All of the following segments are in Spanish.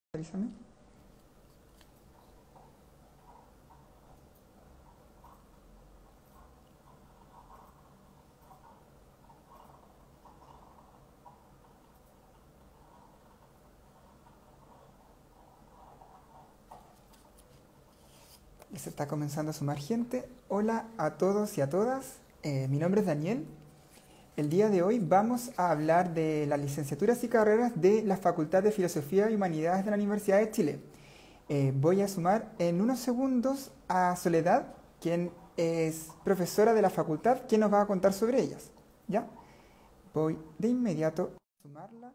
Avísame. Ya se está comenzando a sumar gente. Hola a todos y a todas. Mi nombre es Daniel. El día de hoy vamos a hablar de las licenciaturas y carreras de la Facultad de Filosofía y Humanidades de la Universidad de Chile. Voy a sumar en unos segundos a Soledad, quien es profesora de la facultad, quien nos va a contar sobre ellas. ¿Ya? Voy de inmediato a sumarla.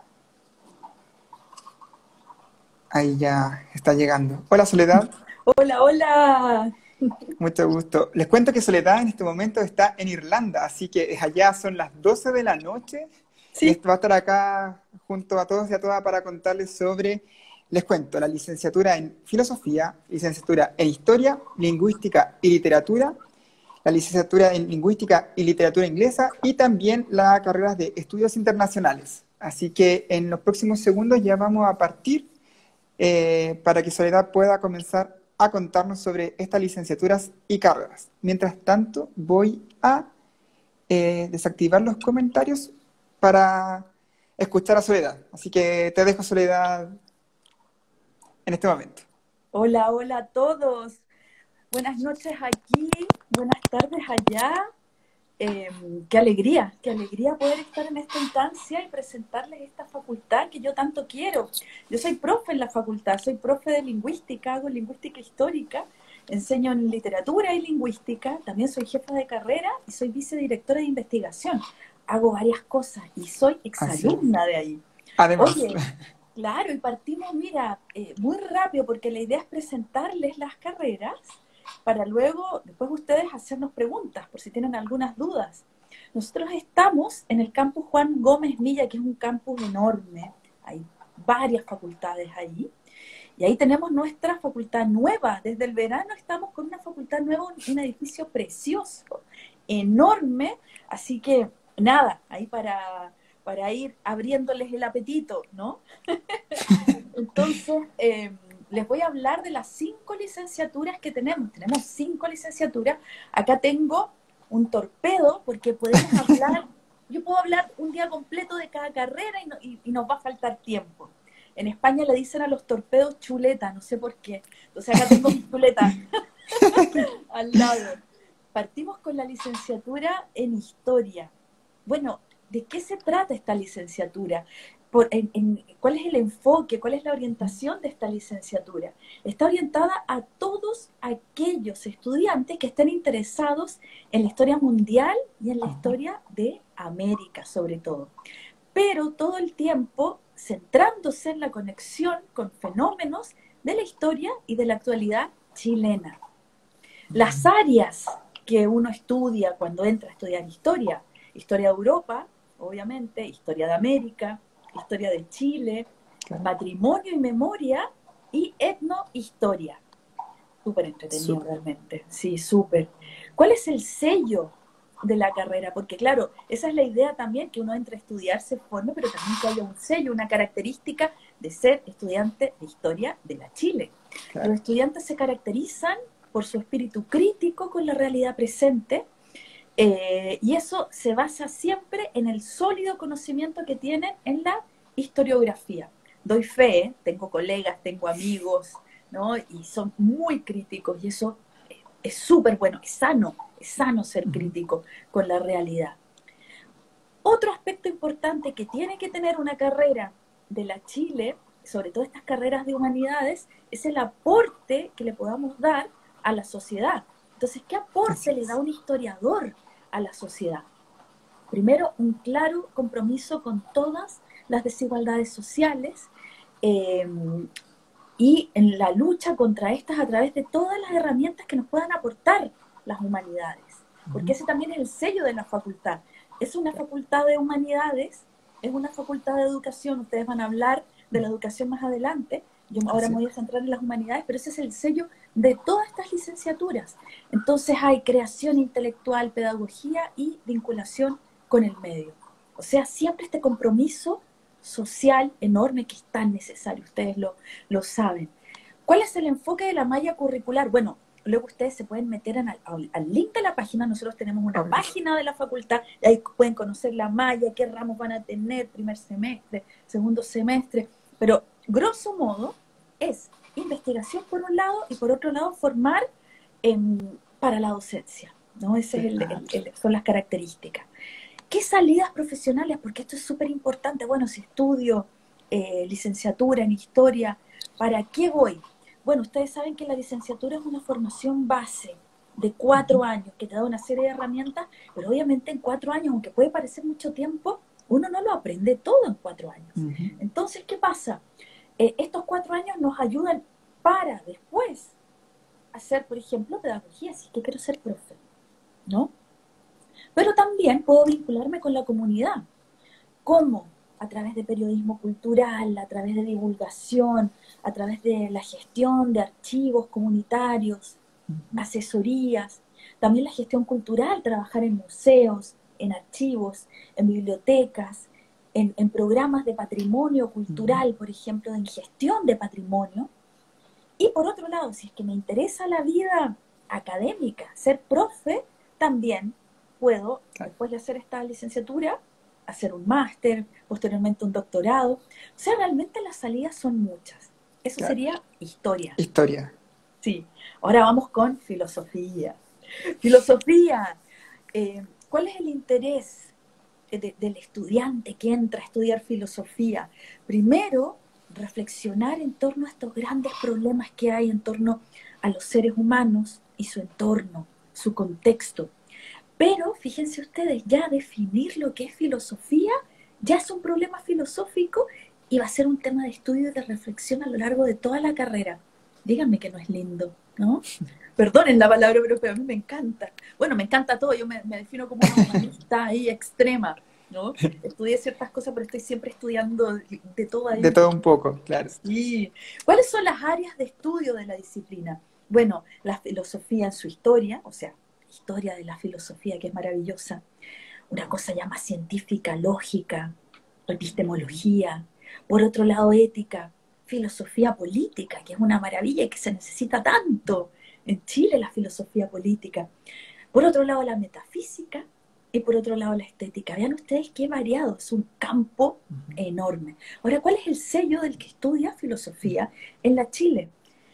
Ahí ya está llegando. Hola Soledad. Hola, hola. Mucho gusto. Les cuento que Soledad en este momento está en Irlanda, así que allá son las 12 de la noche y Sí, va a estar acá junto a todos y a todas para contarles sobre, les cuento, la licenciatura en Filosofía, licenciatura en Historia, Lingüística y Literatura, la licenciatura en Lingüística y Literatura Inglesa y también la carrera de Estudios Internacionales. Así que en los próximos segundos ya vamos a partir para que Soledad pueda comenzar a contarnos sobre estas licenciaturas y carreras. Mientras tanto, voy a desactivar los comentarios para escuchar a Soledad. Así que te dejo, Soledad, en este momento. hola, hola a todos. Buenas noches aquí, buenas tardes allá. Qué alegría poder estar en esta instancia y presentarles esta facultad que yo tanto quiero. Yo soy profe en la facultad, soy profe de lingüística, hago lingüística histórica, enseño en literatura y lingüística, también soy jefa de carrera y soy vicedirectora de investigación. Hago varias cosas y soy Así. exalumna de ahí. Además, Oye, claro, y partimos, mira, muy rápido porque la idea es presentarles las carreras para luego, después ustedes hacernos preguntas por si tienen algunas dudas. Nosotros estamos en el campus Juan Gómez Milla, que es un campus enorme, hay varias facultades ahí, y ahí tenemos nuestra facultad nueva. Desde el verano estamos con una facultad nueva, un edificio precioso, enorme, así que nada, ahí para ir abriéndoles el apetito, ¿no? Entonces, les voy a hablar de las 5 licenciaturas que tenemos. Tenemos 5 licenciaturas. Acá tengo un torpedo porque podemos hablar, yo puedo hablar un día completo de cada carrera y nos va a faltar tiempo. En España le dicen a los torpedos chuleta, no sé por qué. Entonces acá tengo mi chuleta al lado. Partimos con la licenciatura en historia. Bueno, ¿de qué se trata esta licenciatura? ¿Cuál es el enfoque, cuál es la orientación de esta licenciatura? Está orientada a todos aquellos estudiantes que estén interesados en la historia mundial y en la historia de América, sobre todo. Pero todo el tiempo centrándose en la conexión con fenómenos de la historia y de la actualidad chilena. Las áreas que uno estudia cuando entra a estudiar historia: historia de Europa, obviamente, historia de América, historia de Chile, claro. patrimonio y memoria y etnohistoria. Súper entretenido Súper. realmente, sí, súper. ¿Cuál es el sello de la carrera? Porque claro, esa es la idea también, que uno entre a estudiar, se forme, pero también que haya un sello, una característica de ser estudiante de historia de la Chile. Los Claro. estudiantes se caracterizan por su espíritu crítico con la realidad presente, y eso se basa siempre en el sólido conocimiento que tienen en la historiografía. Doy fe, tengo colegas, tengo amigos, ¿no? Y son muy críticos y eso es súper bueno, es sano ser crítico con la realidad. Otro aspecto importante que tiene que tener una carrera de la Chile, sobre todo estas carreras de humanidades, es el aporte que le podamos dar a la sociedad. Entonces, ¿qué Así aporte le da es. un historiador a la sociedad? Primero, un claro compromiso con todas las desigualdades sociales, eh, y en la lucha contra estas a través de todas las herramientas que nos puedan aportar las humanidades. Porque ese también es el sello de la facultad. Es una facultad de humanidades, es una facultad de educación. Ustedes van a hablar de la educación más adelante. Yo ahora Así me es. voy a centrar en las humanidades, pero ese es el sello de todas estas licenciaturas. Entonces hay creación intelectual, pedagogía y vinculación con el medio. O sea, siempre este compromiso social enorme que es tan necesario, ustedes lo saben. ¿Cuál es el enfoque de la malla curricular? Bueno, luego ustedes se pueden meter al link de la página, nosotros tenemos una página de la facultad, y ahí pueden conocer la malla, qué ramos van a tener, primer semestre, segundo semestre, pero grosso modo es investigación por un lado y por otro lado formar para la docencia, ¿no? Esas son las características. ¿Qué salidas profesionales? Porque esto es súper importante. Bueno, si estudio licenciatura en historia, ¿para qué voy? Bueno, ustedes saben que la licenciatura es una formación base de 4 años, que te da una serie de herramientas, pero obviamente en 4 años, aunque puede parecer mucho tiempo, uno no lo aprende todo en 4 años. Entonces, ¿qué pasa? Estos 4 años nos ayudan para después hacer, por ejemplo, pedagogía, si es que quiero ser profe, ¿no? Pero también puedo vincularme con la comunidad. ¿Cómo? A través de periodismo cultural, a través de divulgación, a través de la gestión de archivos comunitarios, asesorías, también la gestión cultural, trabajar en museos, en archivos, en bibliotecas, en programas de patrimonio cultural, por ejemplo, en gestión de patrimonio. Y por otro lado, si es que me interesa la vida académica, ser profe, también puedo, después de hacer esta licenciatura, hacer un máster, posteriormente un doctorado. O sea, realmente las salidas son muchas. Eso sería historia. Historia. Sí. Ahora vamos con filosofía. Filosofía. ¿Cuál es el interés del estudiante que entra a estudiar filosofía? Primero, reflexionar en torno a estos grandes problemas que hay en torno a los seres humanos y su entorno, su contexto. Pero fíjense ustedes, ya definir lo que es filosofía ya es un problema filosófico y va a ser un tema de estudio y de reflexión a lo largo de toda la carrera. Díganme que no es lindo, ¿no? Perdonen la palabra, pero a mí me encanta. Bueno, me encanta todo, yo me defino como una humanista ahí extrema, ¿no? Estudié ciertas cosas, pero estoy siempre estudiando de todo ahí. De todo un poco, claro. Sí. ¿Cuáles son las áreas de estudio de la disciplina? Bueno, la filosofía en su historia, o sea, historia de la filosofía, que es maravillosa. Una cosa ya más científica, lógica, epistemología. Por otro lado, ética, filosofía política, que es una maravilla y que se necesita tanto en Chile, la filosofía política. Por otro lado, la metafísica y por otro lado, la estética. Vean ustedes qué variado, es un campo enorme. Ahora, ¿cuál es el sello del que estudia filosofía en la Chile?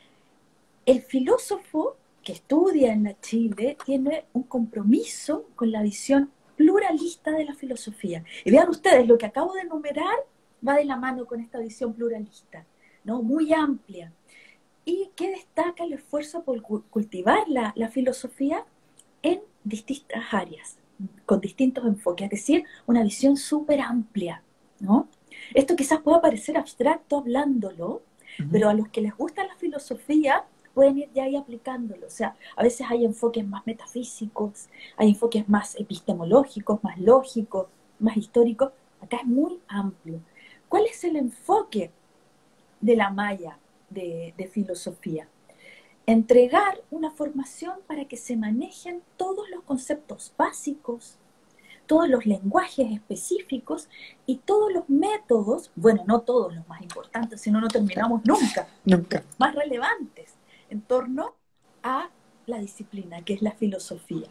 El filósofo que estudia en la Chile tiene un compromiso con la visión pluralista de la filosofía. Y vean ustedes, lo que acabo de enumerar va de la mano con esta visión pluralista, ¿no? Muy amplia. ¿Y qué destaca el esfuerzo por cultivar la filosofía en distintas áreas, con distintos enfoques? Es decir, una visión súper amplia, ¿no? Esto quizás pueda parecer abstracto hablándolo, pero a los que les gusta la filosofía pueden ir ya ahí aplicándolo. O sea, a veces hay enfoques más metafísicos, hay enfoques más epistemológicos, más lógicos, más históricos. Acá es muy amplio. ¿Cuál es el enfoque de la malla de filosofía? Entregar una formación para que se manejen todos los conceptos básicos, todos los lenguajes específicos y todos los métodos, bueno, no todos los más importantes, si no, no terminamos nunca, más relevantes en torno a la disciplina, que es la filosofía.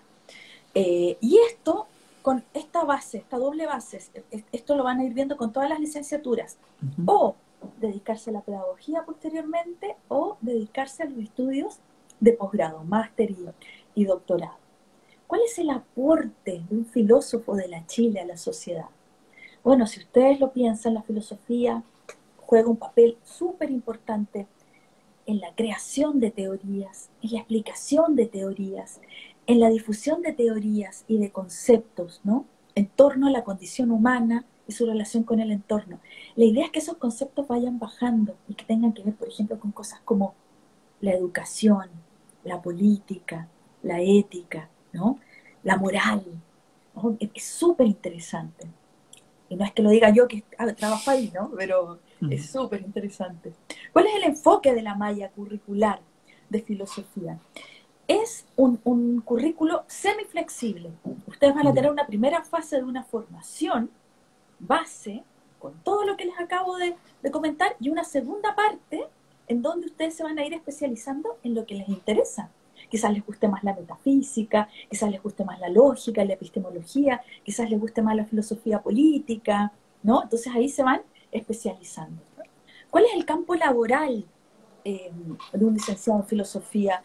Y esto, con esta base, esta doble base, esto lo van a ir viendo con todas las licenciaturas, o dedicarse a la pedagogía posteriormente, o dedicarse a los estudios de posgrado, máster y doctorado. ¿Cuál es el aporte de un filósofo de la Chile a la sociedad? Bueno, si ustedes lo piensan, la filosofía juega un papel súper importante en la creación de teorías, en la explicación de teorías, en la difusión de teorías y de conceptos, ¿no? En torno a la condición humana y su relación con el entorno. La idea es que esos conceptos vayan bajando y que tengan que ver, por ejemplo, con cosas como la educación, la política, la ética, ¿no? La moral, ¿no? Es súper interesante. Y no es que lo diga yo que trabajo ahí, ¿no? Pero es súper interesante. ¿Cuál es el enfoque de la malla curricular de filosofía? Es un currículo semiflexible. Ustedes van a tener una primera fase de una formación base con todo lo que les acabo de comentar, y una segunda parte en donde ustedes se van a ir especializando en lo que les interesa. Quizás les guste más la metafísica, quizás les guste más la lógica, la epistemología, quizás les guste más la filosofía política, ¿no? Entonces ahí se van especializando. ¿Cuál es el campo laboral de un licenciado en filosofía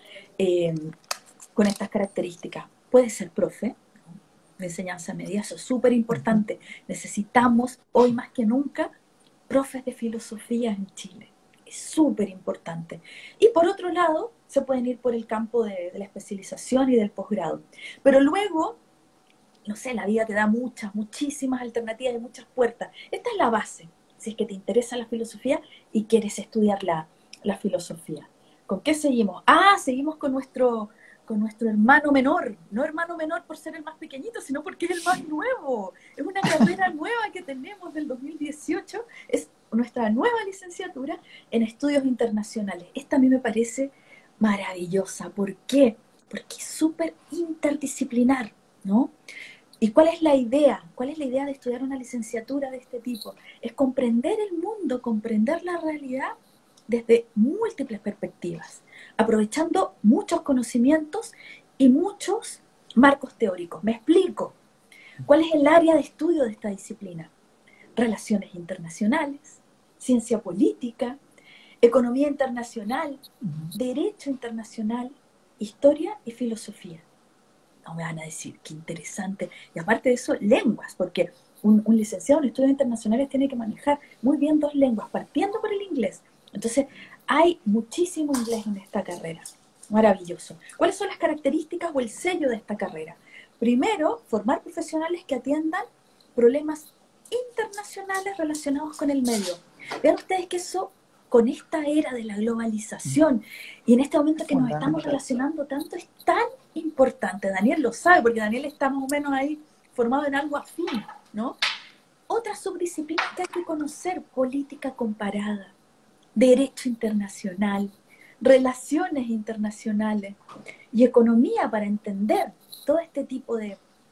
con estas características? Puede ser profe de enseñanza media, eso es súper importante. Necesitamos hoy más que nunca profes de filosofía en Chile. Es súper importante. Y por otro lado, se pueden ir por el campo de la especialización y del posgrado. Pero luego, no sé, la vida te da muchísimas alternativas y muchas puertas. Esta es la base, si es que te interesa la filosofía y quieres estudiar la filosofía. ¿Con qué seguimos? Seguimos con nuestro hermano menor. No hermano menor por ser el más pequeñito, sino porque es el más nuevo. Es una carrera nueva que tenemos del 2018. Es nuestra nueva licenciatura en estudios internacionales. Esta a mí me parece maravillosa. ¿Por qué? Porque es súper interdisciplinar, ¿no? ¿Y cuál es la idea? ¿Cuál es la idea de estudiar una licenciatura de este tipo? Es comprender el mundo, comprender la realidad desde múltiples perspectivas, aprovechando muchos conocimientos y muchos marcos teóricos. Me explico. ¿Cuál es el área de estudio de esta disciplina? Relaciones internacionales, ciencia política, economía internacional, derecho internacional, historia y filosofía. No me van a decir, qué interesante. Y aparte de eso, lenguas, porque un licenciado en estudios internacionales tiene que manejar muy bien 2 lenguas, partiendo por el inglés. Entonces, hay muchísimo inglés en esta carrera. Maravilloso. ¿Cuáles son las características o el sello de esta carrera? Primero, formar profesionales que atiendan problemas internacionales relacionados con el medio. Vean ustedes que eso, con esta era de la globalización y en este momento que nos estamos relacionando tanto, es tan importante. Daniel lo sabe, porque Daniel está más o menos ahí formado en algo afín, ¿no? Otras subdisciplinas que hay que conocer: política comparada, derecho internacional, relaciones internacionales y economía, para entender todo este tipo de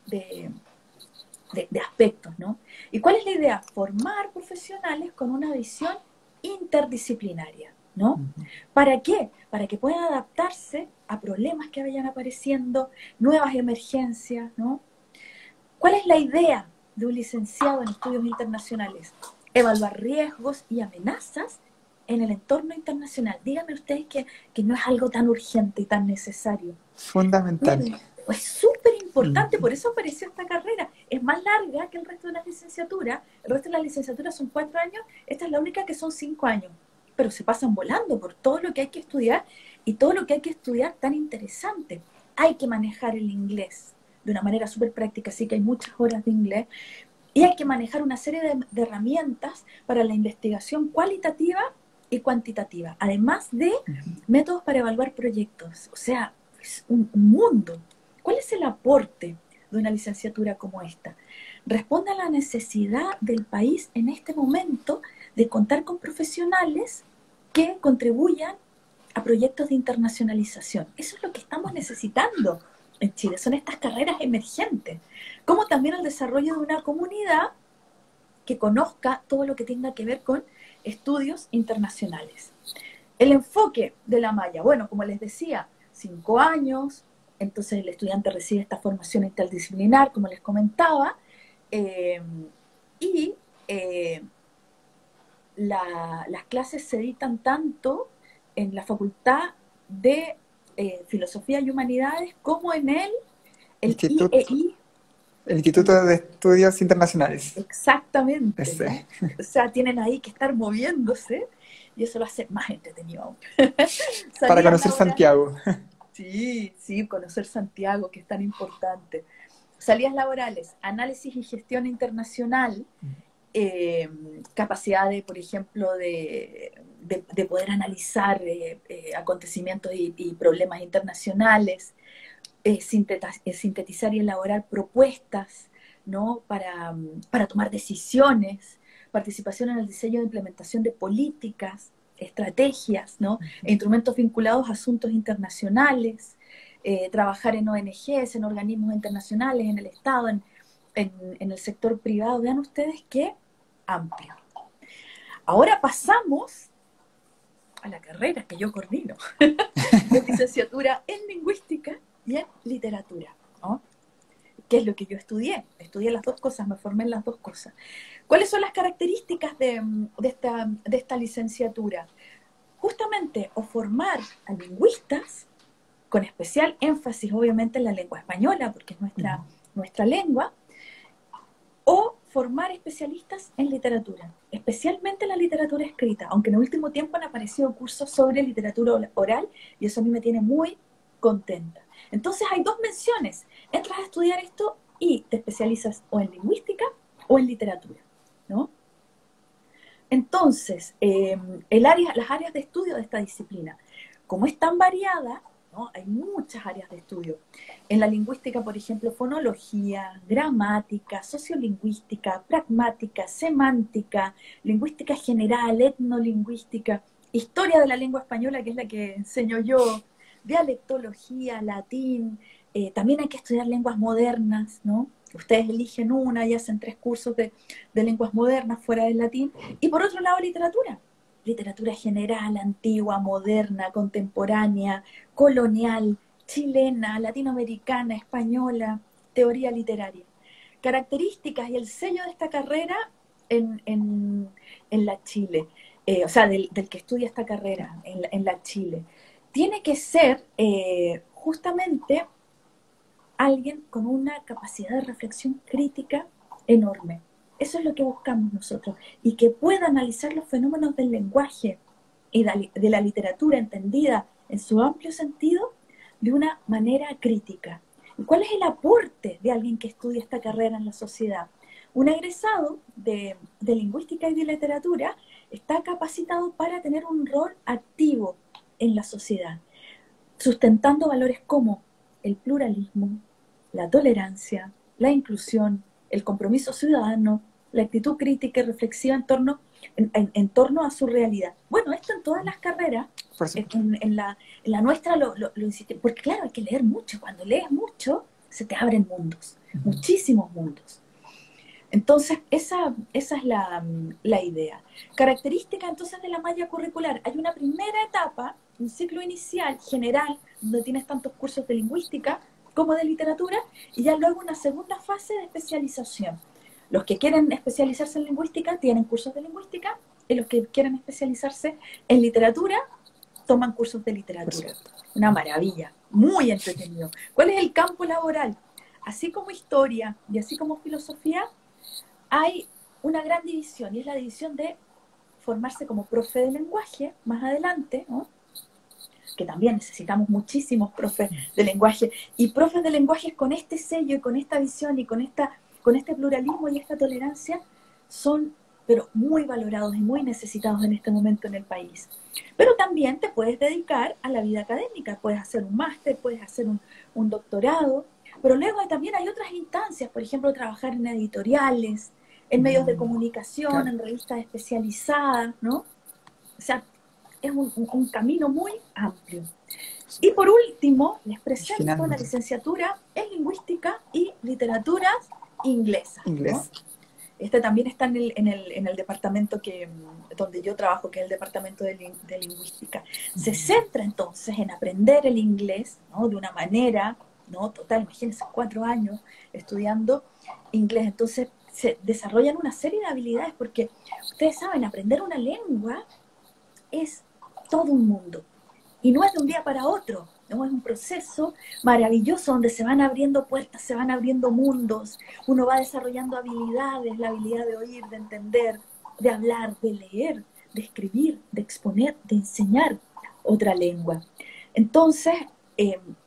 aspectos, ¿no? ¿Y cuál es la idea? Formar profesionales con una visión interdisciplinaria, ¿no? ¿Para qué? Para que puedan adaptarse a problemas que vayan apareciendo, nuevas emergencias, ¿no? ¿Cuál es la idea de un licenciado en estudios internacionales? Evaluar riesgos y amenazas en el entorno internacional. Díganme ustedes que no es algo tan urgente y tan necesario. Fundamental. Es súper importante, por eso apareció esta carrera. Es más larga que el resto de las licenciaturas. El resto de las licenciaturas son 4 años, esta es la única que son 5 años. Pero se pasan volando por todo lo que hay que estudiar, y todo lo que hay que estudiar tan interesante. Hay que manejar el inglés de una manera súper práctica, así que hay muchas horas de inglés. Y hay que manejar una serie de herramientas para la investigación cualitativa y cuantitativa, además de métodos para evaluar proyectos. O sea, es un mundo. ¿Cuál es el aporte de una licenciatura como esta? Responde a la necesidad del país en este momento de contar con profesionales que contribuyan a proyectos de internacionalización. Eso es lo que estamos necesitando en Chile, son estas carreras emergentes, como también el desarrollo de una comunidad que conozca todo lo que tenga que ver con estudios internacionales. El enfoque de la malla, bueno, como les decía, 5 años, entonces el estudiante recibe esta formación interdisciplinar, como les comentaba, y las clases se dictan tanto en la Facultad de Filosofía y Humanidades como en el IEI. El Instituto de Estudios Internacionales. Exactamente, ¿no? O sea, tienen ahí que estar moviéndose, y eso lo hace más entretenido aún. Para conocer Santiago. Sí, conocer Santiago, que es tan importante. Salidas laborales: análisis y gestión internacional, capacidad de, por ejemplo, de poder analizar acontecimientos y problemas internacionales, sintetizar y elaborar propuestas, ¿no? para tomar decisiones, participación en el diseño e implementación de políticas, estrategias, ¿no? E instrumentos vinculados a asuntos internacionales, trabajar en ONGs, en organismos internacionales, en el Estado, en el sector privado. Vean ustedes que amplio. Ahora pasamos a la carrera que yo coordino, de licenciatura en lingüística y en literatura, ¿no? ¿Qué es lo que yo estudié? Estudié las dos cosas, me formé en las dos cosas. ¿Cuáles son las características de esta licenciatura? Justamente, o formar a lingüistas, con especial énfasis obviamente en la lengua española, porque es nuestra lengua, o formar especialistas en literatura, especialmente en la literatura escrita, aunque en el último tiempo han aparecido cursos sobre literatura oral, y eso a mí me tiene muy contenta. Entonces hay dos menciones: entras a estudiar esto y te especializas o en lingüística o en literatura, ¿no? Entonces, las áreas de estudio de esta disciplina, como es tan variada, ¿no? Hay muchas áreas de estudio. En la lingüística, por ejemplo, fonología, gramática, sociolingüística, pragmática, semántica, lingüística general, etnolingüística, historia de la lengua española, que es la que enseño yo, dialectología, latín, también hay que estudiar lenguas modernas, ¿no? Ustedes eligen una y hacen 3 cursos de lenguas modernas fuera del latín. Y por otro lado, literatura general, antigua, moderna, contemporánea, colonial, chilena, latinoamericana, española, teoría literaria. Características y el sello de esta carrera en la Chile, o sea, del que estudia esta carrera en la Chile. Tiene que ser justamente alguien con una capacidad de reflexión crítica enorme. Eso es lo que buscamos nosotros, y que pueda analizar los fenómenos del lenguaje y de la literatura entendida en su amplio sentido de una manera crítica. ¿Y cuál es el aporte de alguien que estudia esta carrera en la sociedad? Un egresado de lingüística y de literatura está capacitado para tener un rol activo en la sociedad, sustentando valores como el pluralismo, la tolerancia, la inclusión, el compromiso ciudadano, la actitud crítica y reflexiva en torno a su realidad. Bueno, esto en todas las carreras, en la nuestra lo insistimos, porque claro, hay que leer mucho. Cuando lees mucho, se te abren mundos, muchísimos mundos. Entonces, esa es la idea. Característica entonces de la malla curricular: hay una primera etapa, un ciclo inicial general, donde tienes tantos cursos de lingüística como de literatura, y ya luego una segunda fase de especialización. Los que quieren especializarse en lingüística tienen cursos de lingüística, y los que quieren especializarse en literatura toman cursos de literatura. Una maravilla, muy entretenido. ¿Cuál es el campo laboral? Así como historia y así como filosofía, hay una gran división, y es la división de formarse como profe de lenguaje más adelante, ¿no? Que también necesitamos muchísimos profes de lenguaje, y profes de lenguajes con este sello y con esta visión y con este pluralismo y esta tolerancia son, pero muy valorados y muy necesitados en este momento en el país. Pero también te puedes dedicar a la vida académica, puedes hacer un máster, puedes hacer un doctorado, pero luego también hay otras instancias, por ejemplo, trabajar en editoriales, en medios de comunicación, claro, en revistas especializadas, ¿no? O sea, es un camino muy amplio. Y por último, les presento la licenciatura en lingüística y literaturas inglesas, ¿no? Este también está en el departamento donde yo trabajo, que es el departamento de lingüística. Se centra entonces en aprender el inglés, ¿no? De una manera, ¿no? Total, imagínense, 4 años estudiando inglés. Entonces se desarrollan una serie de habilidades, porque ustedes saben, aprender una lengua es todo un mundo, y no es de un día para otro, ¿no? Es un proceso maravilloso donde se van abriendo puertas, se van abriendo mundos, uno va desarrollando habilidades, la habilidad de oír, de entender, de hablar, de leer, de escribir, de exponer, de enseñar otra lengua. Entonces, ¿en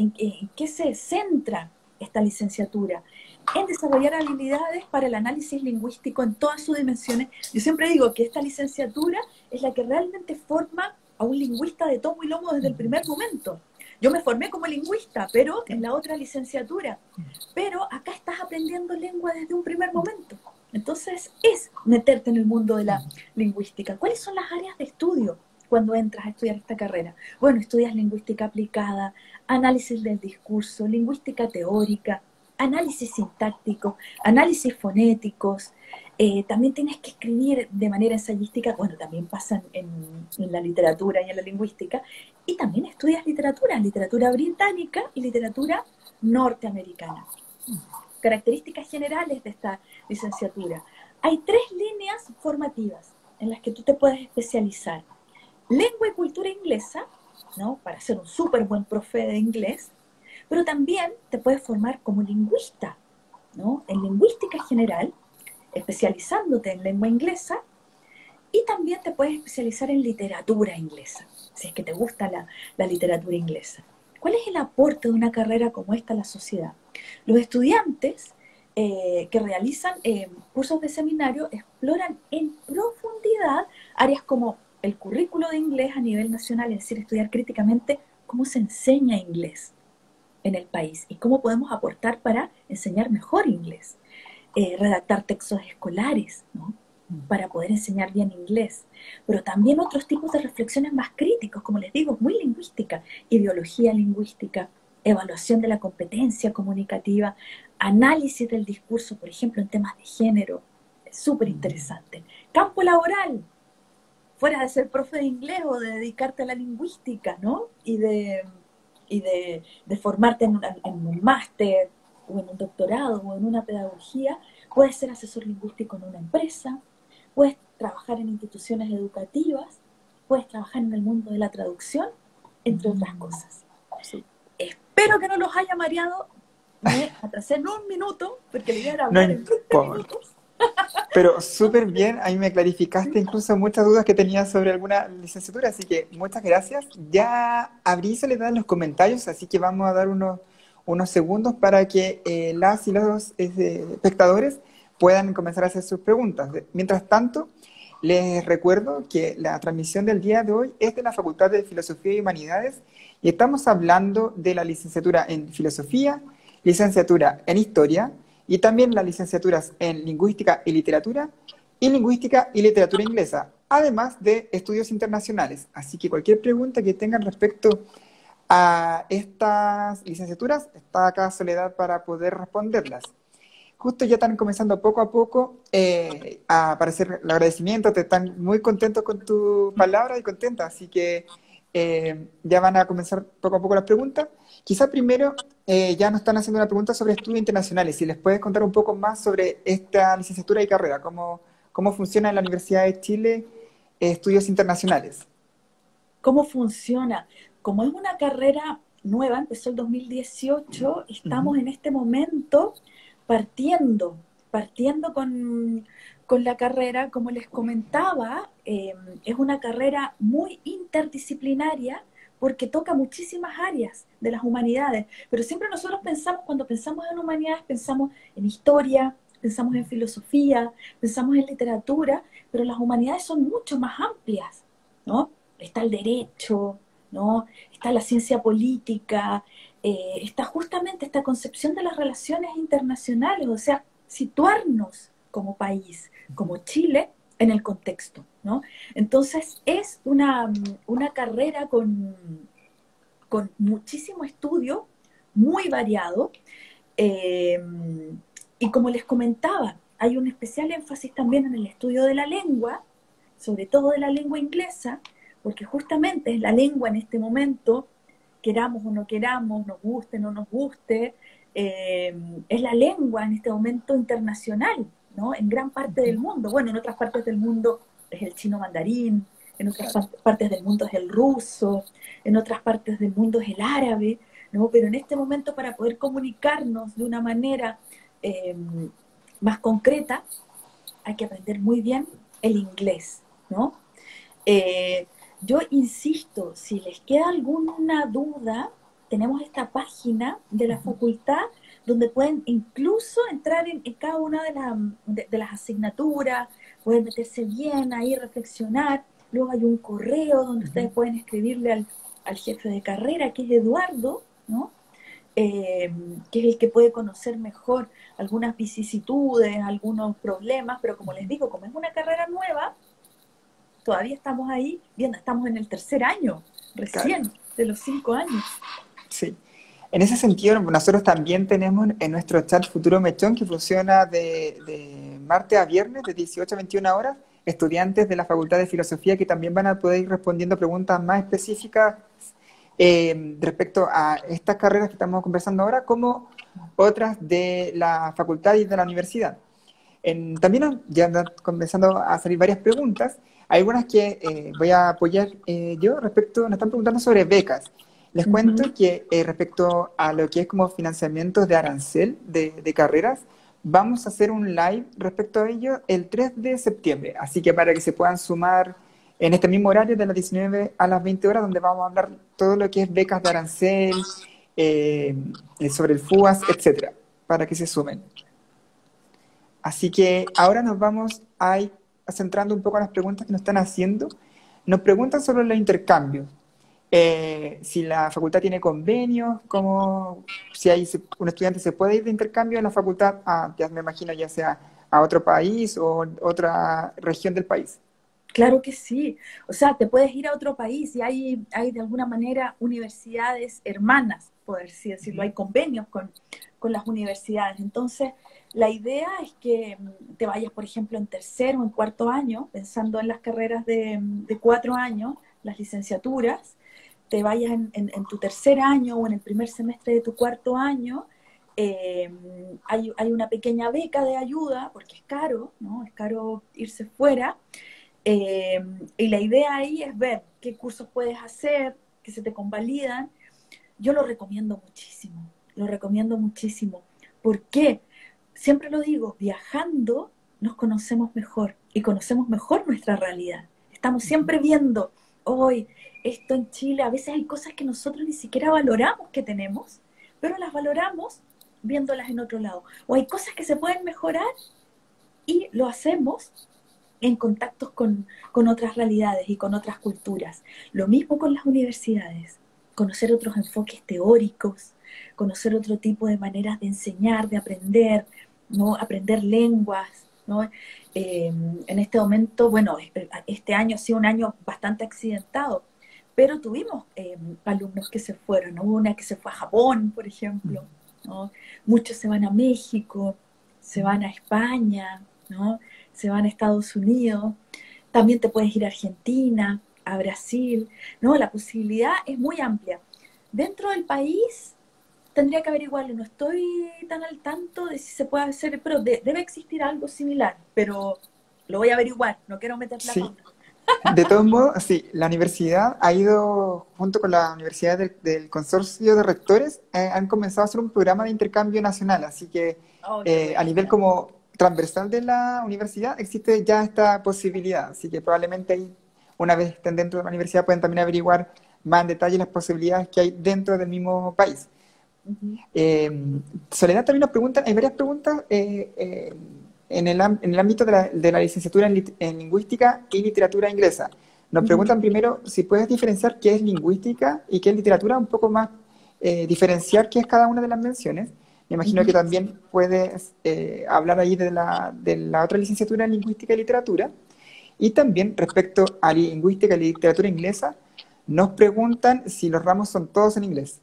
qué se centra esta licenciatura? En desarrollar habilidades para el análisis lingüístico en todas sus dimensiones. Yo siempre digo que esta licenciatura es la que realmente forma a un lingüista de tomo y lomo desde el primer momento. Yo me formé como lingüista, pero en la otra licenciatura. Pero acá estás aprendiendo lengua desde un primer momento. Entonces es meterte en el mundo de la lingüística. ¿Cuáles son las áreas de estudio cuando entras a estudiar esta carrera? Bueno, estudias lingüística aplicada, análisis del discurso, lingüística teórica, análisis sintáctico, análisis fonéticos, también tienes que escribir de manera ensayística, bueno, también pasa en la literatura y en la lingüística, y también estudias literatura británica y literatura norteamericana. Características generales de esta licenciatura. Hay 3 líneas formativas en las que tú te puedes especializar. Lengua y cultura inglesa, ¿no? Para ser un súper buen profe de inglés, pero también te puedes formar como lingüista, ¿no? En lingüística general, especializándote en lengua inglesa, y también te puedes especializar en literatura inglesa, si es que te gusta la literatura inglesa. ¿Cuál es el aporte de una carrera como esta a la sociedad? Los estudiantes que realizan cursos de seminario exploran en profundidad áreas como el currículo de inglés a nivel nacional, es decir, estudiar críticamente cómo se enseña inglés en el país y cómo podemos aportar para enseñar mejor inglés. Redactar textos escolares, ¿no? Para poder enseñar bien inglés, pero también otros tipos de reflexiones más críticos, como les digo, muy lingüística, ideología lingüística, evaluación de la competencia comunicativa, análisis del discurso, por ejemplo, en temas de género, es súper interesante. Campo laboral, fuera de ser profe de inglés o de dedicarte a la lingüística, ¿no? De formarte en un máster o en un doctorado o en una pedagogía, puedes ser asesor lingüístico en una empresa, puedes trabajar en instituciones educativas, puedes trabajar en el mundo de la traducción, entre otras cosas. Sí. Espero que no los haya mareado, me atrasé en 1 minuto, porque la idea era No hablar en 20 importa. minutos. Pero súper bien, ahí me clarificaste incluso muchas dudas que tenía sobre alguna licenciatura, así que muchas gracias. Ya abrí Soledad en los comentarios, así que vamos a dar unos segundos para que las y los espectadores puedan comenzar a hacer sus preguntas. Mientras tanto, les recuerdo que la transmisión del día de hoy es de la Facultad de Filosofía y Humanidades y estamos hablando de la licenciatura en Filosofía, licenciatura en Historia, y también las licenciaturas en Lingüística y Literatura Inglesa, además de estudios internacionales. Así que cualquier pregunta que tengan respecto a estas licenciaturas, está acá Soledad para poder responderlas. Justo ya están comenzando poco a poco a aparecer el agradecimiento, te están muy contentos con tu palabra y contenta, así que ya van a comenzar poco a poco las preguntas. Quizá primero ya nos están haciendo una pregunta sobre estudios internacionales, si les puedes contar un poco más sobre esta licenciatura y carrera, cómo funciona en la Universidad de Chile estudios internacionales. ¿Cómo funciona? Como es una carrera nueva, empezó el 2018, Ujú. estamos en este momento partiendo, partiendo con la carrera. Como les comentaba, es una carrera muy interdisciplinaria porque toca muchísimas áreas de las humanidades, pero siempre nosotros pensamos, cuando pensamos en humanidades, pensamos en historia, pensamos en filosofía, pensamos en literatura, pero las humanidades son mucho más amplias, ¿no? Está el derecho, ¿no? Está la ciencia política, está justamente esta concepción de las relaciones internacionales, o sea, situarnos como país, como Chile, en el contexto, ¿no? Entonces es una carrera con muchísimo estudio, muy variado, eh, y como les comentaba, hay un especial énfasis también en el estudio de la lengua, sobre todo de la lengua inglesa, porque justamente es la lengua en este momento, queramos o no queramos, nos guste o no nos guste, es la lengua en este momento internacional, ¿no? En gran parte del mundo. Bueno, en otras partes del mundo es el chino mandarín, en otras partes del mundo es el ruso, en otras partes del mundo es el árabe, ¿no? Pero en este momento, para poder comunicarnos de una manera eh, más concreta, hay que aprender muy bien el inglés, ¿no? Eh, yo insisto, si les queda alguna duda, tenemos esta página de la facultad donde pueden incluso entrar en cada una de las asignaturas, pueden meterse bien ahí, reflexionar. Luego hay un correo donde ustedes pueden escribirle al jefe de carrera, que es Eduardo, ¿no? Que es el que puede conocer mejor algunas vicisitudes, algunos problemas, pero como les digo, como es una carrera nueva, todavía estamos ahí, bien, estamos en el 3er año, Claro, recién, de los 5 años. sí. En ese sentido, nosotros también tenemos en nuestro chat Futuro Mechón, que funciona de martes a viernes, de 18 a 21 horas, estudiantes de la Facultad de Filosofía que también van a poder ir respondiendo preguntas más específicas respecto a estas carreras que estamos conversando ahora, como otras de la facultad y de la universidad. También ya están comenzando a salir varias preguntas, algunas que voy a apoyar yo respecto, nos están preguntando sobre becas. Les cuento Ujú. que respecto a lo que es como financiamiento de arancel de carreras, vamos a hacer un live respecto a ello el 3 de septiembre, así que para que se puedan sumar en este mismo horario de las 19 a las 20 horas, donde vamos a hablar todo lo que es becas de arancel, eh, sobre el FUAS, etcétera, para que se sumen. Así que ahora nos vamos a ir centrando un poco en las preguntas que nos están haciendo. Nos preguntan sobre los intercambios. Si la facultad tiene convenios, si un estudiante se puede ir de intercambio en la facultad, ya me imagino, ya sea a otro país o otra región del país. Claro que sí. O sea, te puedes ir a otro país y hay de alguna manera universidades hermanas, por así decirlo. Hay convenios con las universidades. Entonces, la idea es que te vayas, por ejemplo, en tercer o en cuarto año, pensando en las carreras de 4 años, las licenciaturas, te vayas en tu tercer año o en el primer semestre de tu cuarto año. eh, hay una pequeña beca de ayuda, porque es caro, ¿no? Es caro irse fuera. Eh, y la idea ahí es ver qué cursos puedes hacer, que se te convalidan. Yo lo recomiendo muchísimo, lo recomiendo muchísimo. ¿Por qué? Siempre lo digo, viajando nos conocemos mejor y conocemos mejor nuestra realidad. Estamos siempre viendo, hoy, esto en Chile, a veces hay cosas que nosotros ni siquiera valoramos que tenemos, pero las valoramos viéndolas en otro lado. O hay cosas que se pueden mejorar y lo hacemos en contactos con otras realidades y con otras culturas. Lo mismo con las universidades, conocer otros enfoques teóricos, conocer otro tipo de maneras de enseñar, de aprender, ¿no? Aprender lenguas, ¿no? En este momento, bueno, este año ha sido un año bastante accidentado, pero tuvimos alumnos que se fueron, ¿no? Una que se fue a Japón, por ejemplo, ¿no? Muchos se van a México, se van a España, ¿no? Se van a Estados Unidos, también te puedes ir a Argentina, a Brasil, ¿no? La posibilidad es muy amplia. Dentro del país tendría que averiguarlo, no estoy tan al tanto de si se puede hacer, pero debe existir algo similar, pero lo voy a averiguar, no quiero meter la Sí, pata. de todos modos, sí, la universidad ha ido, junto con la universidad del consorcio de rectores, han comenzado a hacer un programa de intercambio nacional, así que Oh, qué a nivel buena. como transversal de la universidad existe ya esta posibilidad, así que probablemente ahí, una vez estén dentro de la universidad, pueden también averiguar más en detalle las posibilidades que hay dentro del mismo país. Uh-huh. Eh, Soledad también nos pregunta, hay varias preguntas en el ámbito de la licenciatura en lingüística y literatura inglesa. Nos Uh-huh. preguntan primero si puedes diferenciar qué es lingüística y qué es literatura, un poco más diferenciar qué es cada una de las menciones. Me imagino que Uh-huh. también puedes hablar ahí de la otra licenciatura en lingüística y literatura. Y también respecto a lingüística y literatura inglesa, nos preguntan si los ramos son todos en inglés.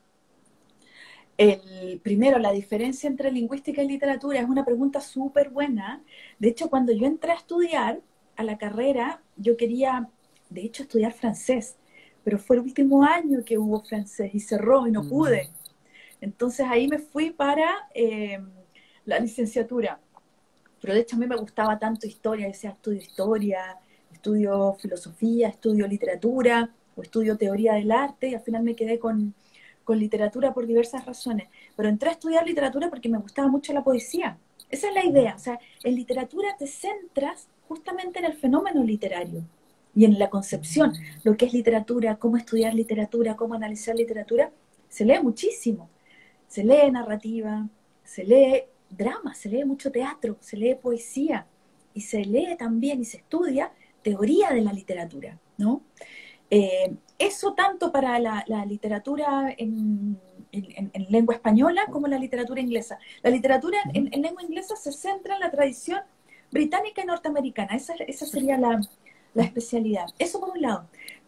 Primero, la diferencia entre lingüística y literatura es una pregunta súper buena. De hecho, cuando yo entré a estudiar a la carrera, yo quería, de hecho, estudiar francés, pero fue el último año que hubo francés y cerró y no Mm. pude. Entonces ahí me fui para la licenciatura. Pero de hecho a mí me gustaba tanto historia, decía historia, estudio filosofía, estudio literatura o estudio teoría del arte y al final me quedé con literatura por diversas razones. Pero entré a estudiar literatura porque me gustaba mucho la poesía. Esa es la idea. O sea, en literatura te centras justamente en el fenómeno literario y en la concepción, lo que es literatura, cómo estudiar literatura, cómo analizar literatura. Se lee muchísimo. Se lee narrativa, se lee drama, se lee mucho teatro, se lee poesía y se lee también y se estudia teoría de la literatura, ¿no? Eso tanto para la literatura en lengua española como la literatura inglesa. La literatura en lengua inglesa se centra en la tradición británica y norteamericana. Esa sería la especialidad. Eso por un lado.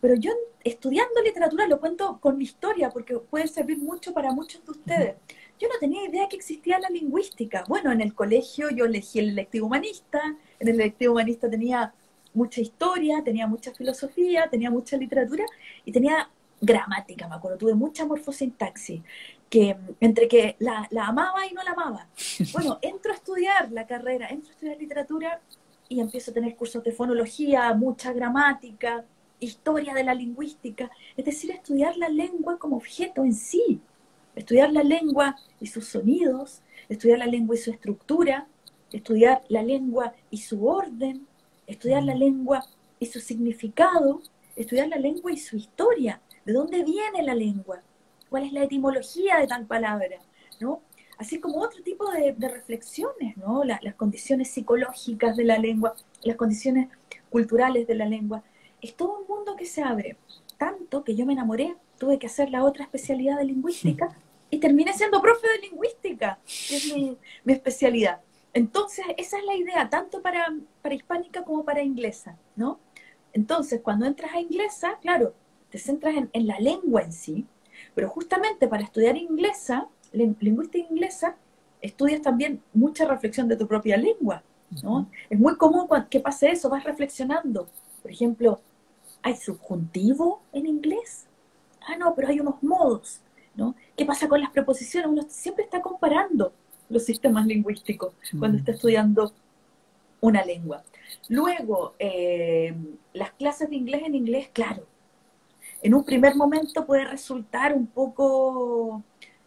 Pero yo estudiando literatura, lo cuento con mi historia, porque puede servir mucho para muchos de ustedes. Yo no tenía idea que existía la lingüística. Bueno, en el colegio yo elegí el electivo humanista, en el electivo humanista tenía mucha historia, tenía mucha filosofía, tenía mucha literatura y tenía gramática, me acuerdo, tuve mucha morfosintaxis, que entre que la amaba y no la amaba. Bueno, entro a estudiar la carrera, entro a estudiar literatura y empiezo a tener cursos de fonología, mucha gramática, historia de la lingüística, es decir, estudiar la lengua como objeto en sí, estudiar la lengua y sus sonidos, estudiar la lengua y su estructura, estudiar la lengua y su orden, estudiar la lengua y su significado, estudiar la lengua y su historia, de dónde viene la lengua, cuál es la etimología de tal palabra, ¿no? Así como otro tipo de reflexiones, ¿no? Las condiciones psicológicas de la lengua, las condiciones culturales de la lengua. Es todo un mundo que se abre, tanto que yo me enamoré, tuve que hacer la otra especialidad de lingüística y terminé siendo profe de lingüística, que es mi especialidad. Entonces, esa es la idea, tanto para hispánica como para inglesa, ¿no? Entonces, cuando entras a inglesa, claro, te centras en la lengua en sí, pero justamente para estudiar inglesa, lingüística inglesa, estudias también mucha reflexión de tu propia lengua, ¿no? Es muy común que pase eso, vas reflexionando. Por ejemplo, ¿hay subjuntivo en inglés? Ah, no, pero hay unos modos, ¿no? ¿Qué pasa con las preposiciones? Uno siempre está comparando los sistemas lingüísticos cuando está estudiando una lengua. Luego, las clases de inglés en inglés, claro, en un primer momento puede resultar un poco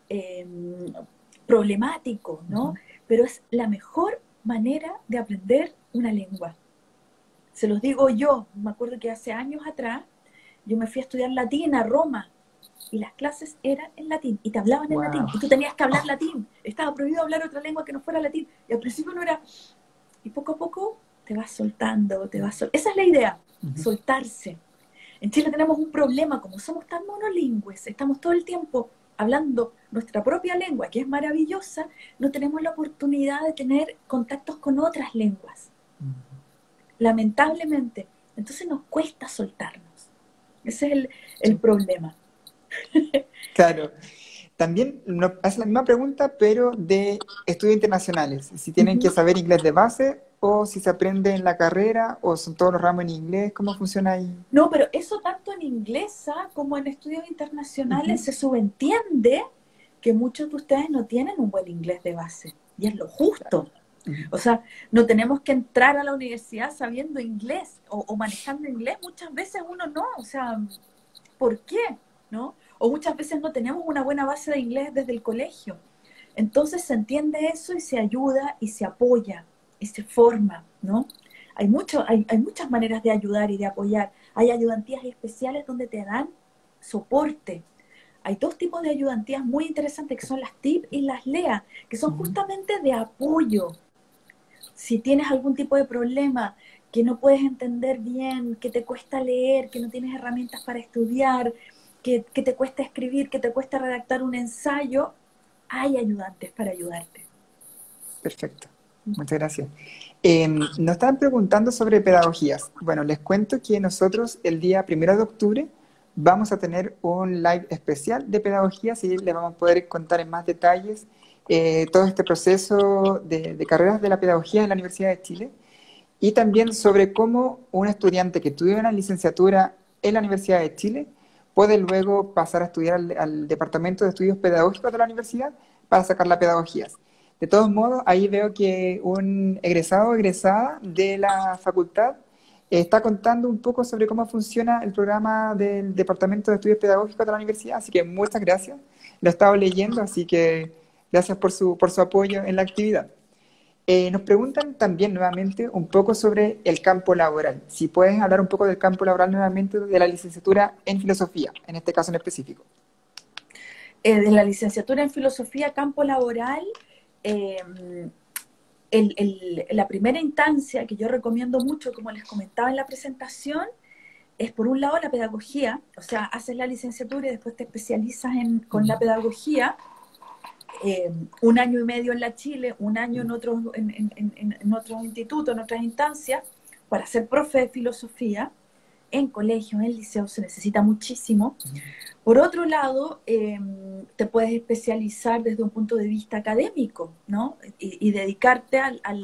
problemático, ¿no? Pero es la mejor manera de aprender una lengua. Se los digo yo, me acuerdo que hace años atrás yo me fui a estudiar latín a Roma y las clases eran en latín y te hablaban en latín y tú tenías que hablar latín. Estaba prohibido hablar otra lengua que no fuera latín y al principio no era... Y poco a poco te vas soltando, Esa es la idea, soltarse. En Chile tenemos un problema, como somos tan monolingües, estamos todo el tiempo hablando nuestra propia lengua, que es maravillosa, no tenemos la oportunidad de tener contactos con otras lenguas. Lamentablemente. Entonces nos cuesta soltarnos. Ese es el problema. Claro. También nos hace la misma pregunta, pero de estudios internacionales. Si tienen que saber inglés de base o si se aprende en la carrera o son todos los ramos en inglés, ¿cómo funciona ahí? No, pero eso tanto en inglesa como en estudios internacionales se subentiende que muchos de ustedes no tienen un buen inglés de base. Y es lo justo. O sea, no tenemos que entrar a la universidad sabiendo inglés o manejando inglés. Muchas veces uno no. O sea, ¿por qué? ¿No? O muchas veces no tenemos una buena base de inglés desde el colegio. Entonces se entiende eso y se ayuda y se apoya y se forma, ¿no? Hay muchas maneras de ayudar y de apoyar. Hay ayudantías especiales donde te dan soporte. Hay dos tipos de ayudantías muy interesantes que son las TIP y las LEA, que son justamente de apoyo. Si tienes algún tipo de problema que no puedes entender bien, que te cuesta leer, que no tienes herramientas para estudiar, que te cuesta escribir, que te cuesta redactar un ensayo, hay ayudantes para ayudarte. Perfecto, muchas gracias. Nos están preguntando sobre pedagogías. Bueno, les cuento que nosotros el día 1 de octubre vamos a tener un live especial de pedagogías y les vamos a poder contar en más detalles todo este proceso de carreras de la pedagogía en la Universidad de Chile y también sobre cómo un estudiante que estudia una licenciatura en la Universidad de Chile puede luego pasar a estudiar al Departamento de Estudios Pedagógicos de la universidad para sacar las pedagogías. De todos modos, ahí veo que un egresado o egresada de la facultad está contando un poco sobre cómo funciona el programa del Departamento de Estudios Pedagógicos de la universidad, así que muchas gracias. Lo he estado leyendo, así que gracias por su apoyo en la actividad. Nos preguntan también nuevamente un poco sobre el campo laboral. Si puedes hablar un poco del campo laboral nuevamente de la licenciatura en filosofía, en este caso en específico. De la licenciatura en filosofía, campo laboral, la primera instancia que yo recomiendo mucho, como les comentaba en la presentación, es por un lado la pedagogía, o sea, haces la licenciatura y después te especializas con la pedagogía, 1 año y medio en la Chile, 1 año en otros institutos, en otras instancias, para ser profe de filosofía, en colegios, en liceos, se necesita muchísimo. Por otro lado, te puedes especializar desde un punto de vista académico, ¿no? Y dedicarte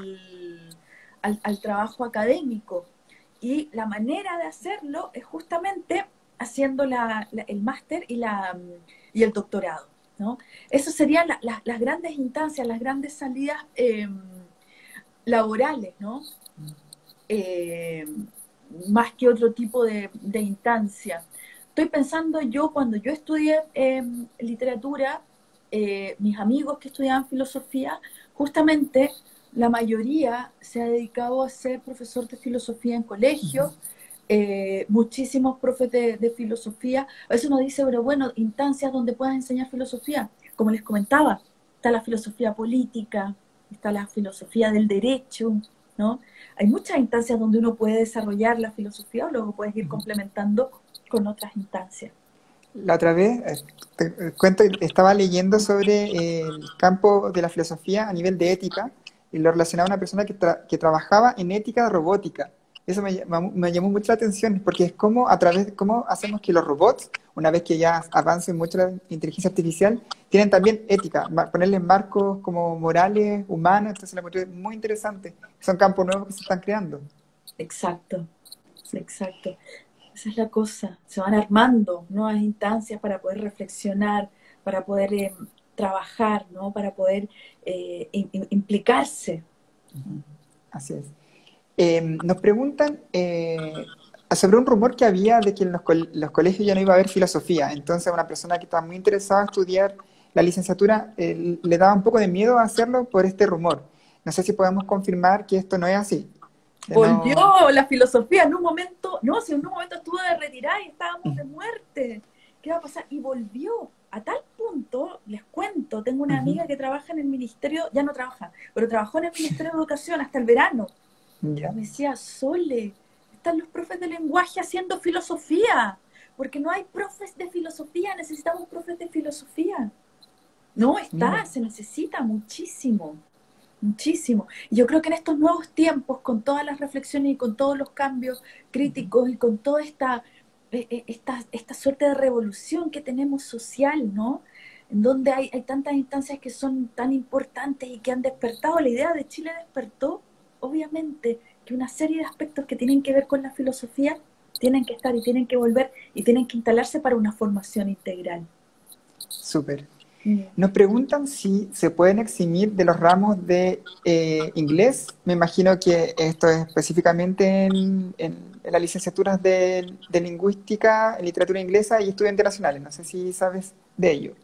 al trabajo académico. Y la manera de hacerlo es justamente haciendo el máster y el doctorado, ¿no? Esas serían las grandes instancias, las grandes salidas laborales, ¿no? Eh, Más que otro tipo de instancia. Estoy pensando yo, cuando yo estudié literatura, mis amigos que estudiaban filosofía, justamente la mayoría se ha dedicado a ser profesor de filosofía en colegio, muchísimos profes de filosofía. A veces uno dice, pero bueno, instancias donde puedas enseñar filosofía. Como les comentaba, está la filosofía política, está la filosofía del derecho, ¿no? Hay muchas instancias donde uno puede desarrollar la filosofía o luego puedes ir complementando con otras instancias. La otra vez, te cuento, estaba leyendo sobre el campo de la filosofía a nivel de ética y lo relacionaba a una persona que trabajaba en ética robótica. Eso me llamó mucho la atención porque es como a través de cómo hacemos que los robots, una vez que ya avance mucho la inteligencia artificial, tienen también ética, ponerles marcos como morales, humanos, entonces lo encontré muy interesante. Son campos nuevos que se están creando. Exacto, Sí. exacto. Esa es la cosa. Se van armando nuevas instancias para poder reflexionar, para poder trabajar, ¿no? Para poder implicarse. Así es. Nos preguntan sobre un rumor que había de que en los colegios ya no iba a haber filosofía. Entonces, a una persona que estaba muy interesada en estudiar la licenciatura le daba un poco de miedo a hacerlo por este rumor. No sé si podemos confirmar que esto no es así. Que Volvió no... la filosofía en un momento, no, si en un momento estuvo de retirada y estábamos de muerte. ¿Qué va a pasar? Y volvió. A tal punto, les cuento, tengo una Ujú. amiga que trabaja en el ministerio, ya no trabaja, pero trabajó en el Ministerio de Educación hasta el verano. Ya. Me decía, Sole, están los profes de lenguaje haciendo filosofía, porque no hay profes de filosofía, necesitamos profes de filosofía. No está, Mira. se necesita muchísimo, muchísimo. Y yo creo que en estos nuevos tiempos, con todas las reflexiones y con todos los cambios Ujú. críticos y con toda esta suerte de revolución que tenemos social, ¿no? En donde hay tantas instancias que son tan importantes y que han despertado. La idea de Chile despertó, obviamente, que una serie de aspectos que tienen que ver con la filosofía tienen que estar y tienen que volver y tienen que instalarse para una formación integral. Súper. Mm. Nos preguntan si se pueden eximir de los ramos de inglés. Me imagino que esto es específicamente en las licenciaturas de lingüística, en literatura inglesa y estudios internacionales. No sé si sabes de ello.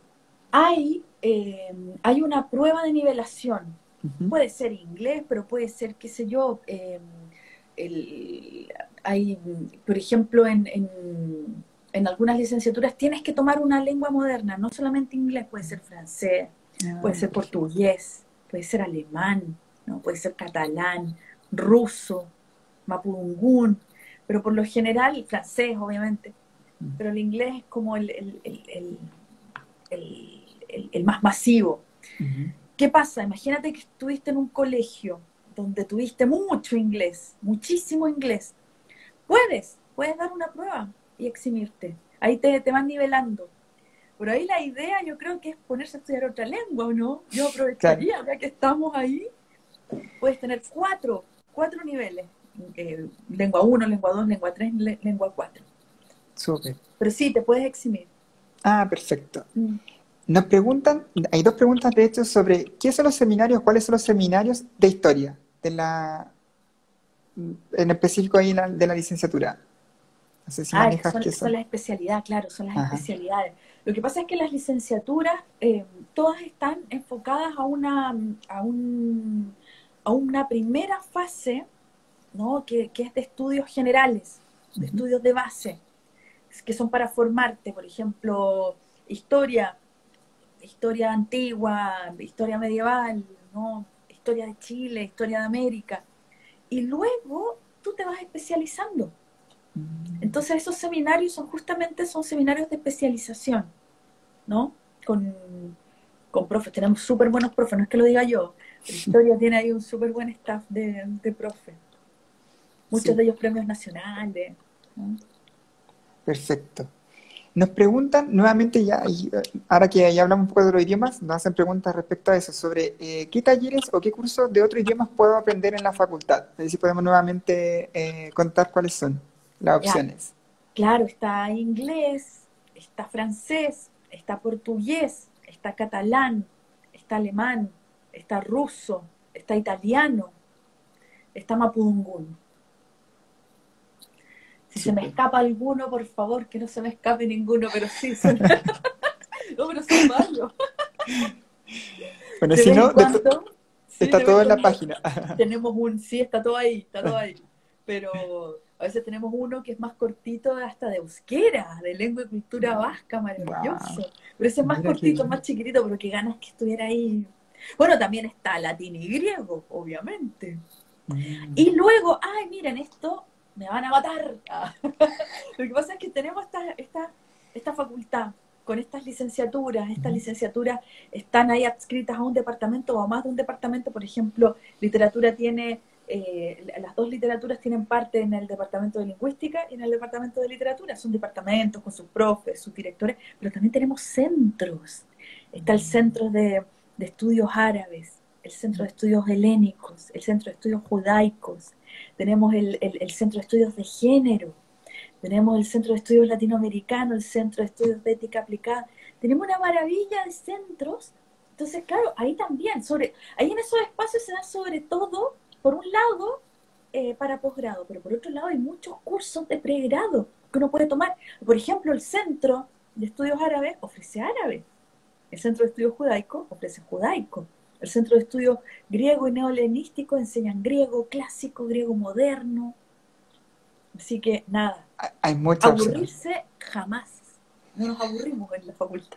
Hay una prueba de nivelación. Ujú. Puede ser inglés, pero puede ser, qué sé yo, el, hay, por ejemplo, en algunas licenciaturas tienes que tomar una lengua moderna, no solamente inglés, puede ser francés, puede Ah, ser perfecto. portugués, puede ser alemán, ¿no? Puede ser catalán, ruso, mapudungún, pero por lo general, francés, obviamente, Mm. pero el inglés es como el más masivo. Ujú. ¿Qué pasa? Imagínate que estuviste en un colegio donde tuviste mucho inglés, muchísimo inglés. Puedes dar una prueba y eximirte. Ahí te van nivelando. Pero ahí la idea yo creo que es ponerse a estudiar otra lengua, ¿o no? Yo Claro, aprovecharía, ya que estamos ahí, puedes tener cuatro niveles. Lengua uno, lengua 2, lengua 3, lengua 4. súper. Pero sí, te puedes eximir. Ah, perfecto. Mm. Nos preguntan, hay dos preguntas de hecho sobre qué son los seminarios, cuáles son los seminarios de historia, en específico ahí de la licenciatura. No sé si Ah, manejas qué son son. las especialidades, claro, son las Ajá. especialidades. Lo que pasa es que las licenciaturas todas están enfocadas a una primera fase, ¿no? Que es de estudios generales, de Ujú. estudios de base, que son para formarte, por ejemplo, historia, historia antigua, historia medieval, ¿no? Historia de Chile, historia de América. Y luego tú te vas especializando. Mm. Entonces esos seminarios son seminarios de especialización, ¿no? Con profes, tenemos súper buenos profes, no es que lo diga yo, pero Historia tiene ahí un súper buen staff de profes, muchos Sí. de ellos premios nacionales. ¿no? Perfecto. Nos preguntan nuevamente ya, ahora que ya hablamos un poco de los idiomas, nos hacen preguntas respecto a eso, sobre qué talleres o qué cursos de otros idiomas puedo aprender en la facultad. A ver si podemos nuevamente contar cuáles son las Ya, opciones. claro, está inglés, está francés, está portugués, está catalán, está alemán, está ruso, está italiano, está mapudungún. Si se me Súper. escapa alguno, por favor, que no se me escape ninguno, pero sí, son, no, pero son varios. Bueno, De si vez en no, cuando, sí, está de vez en todo en la cuando página. tenemos sí, está todo ahí, está todo ahí. Pero a veces tenemos uno que es más cortito hasta de euskera, de lengua y cultura vasca, Wow, maravilloso. Pero ese es más mira qué cortito, bien. más chiquitito, pero qué ganas que estuviera ahí. Bueno, también está latín y griego, obviamente. Mm, Y luego, ay, miren, esto me van a matar. Lo que pasa es que tenemos esta facultad con estas ujú. licenciaturas están ahí adscritas a un departamento o a más de un departamento. Por ejemplo, literatura tiene, las dos literaturas tienen parte en el departamento de lingüística y en el departamento de literatura. Son departamentos con sus profes, sus directores, pero también tenemos centros. Está el centro de estudios árabes, el centro de estudios helénicos, el centro de estudios judaicos, tenemos el centro de estudios de género, tenemos el Centro de Estudios Latinoamericanos, el Centro de Estudios de Ética Aplicada. Tenemos una maravilla de centros. Entonces, claro, ahí también, ahí en esos espacios se da sobre todo, por un lado, para posgrado, pero por otro lado hay muchos cursos de pregrado que uno puede tomar. Por ejemplo, el Centro de Estudios Árabes ofrece árabe, el Centro de Estudios Judaicos ofrece judaico, el Centro de Estudios Griego y Neohelenístico enseñan griego clásico, griego moderno. Así que nada, Hay muchas opciones. aburrirse jamás. No nos aburrimos en la facultad.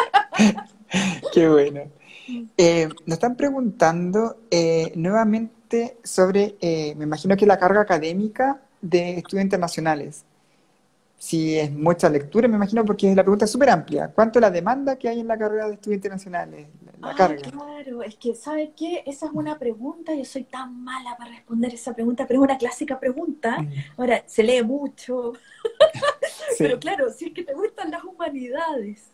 Qué bueno. Nos están preguntando nuevamente sobre, me imagino que la carga académica de estudios internacionales. Si es mucha lectura, me imagino, porque la pregunta es súper amplia. ¿Cuánto es la demanda que hay en la carrera de estudios internacionales? La Ah, carga. claro, es que, ¿sabe qué? Esa es una pregunta, yo soy tan mala para responder esa pregunta, pero es una clásica pregunta. Mm, Ahora, se lee mucho, pero sí. claro, si es que te gustan las humanidades,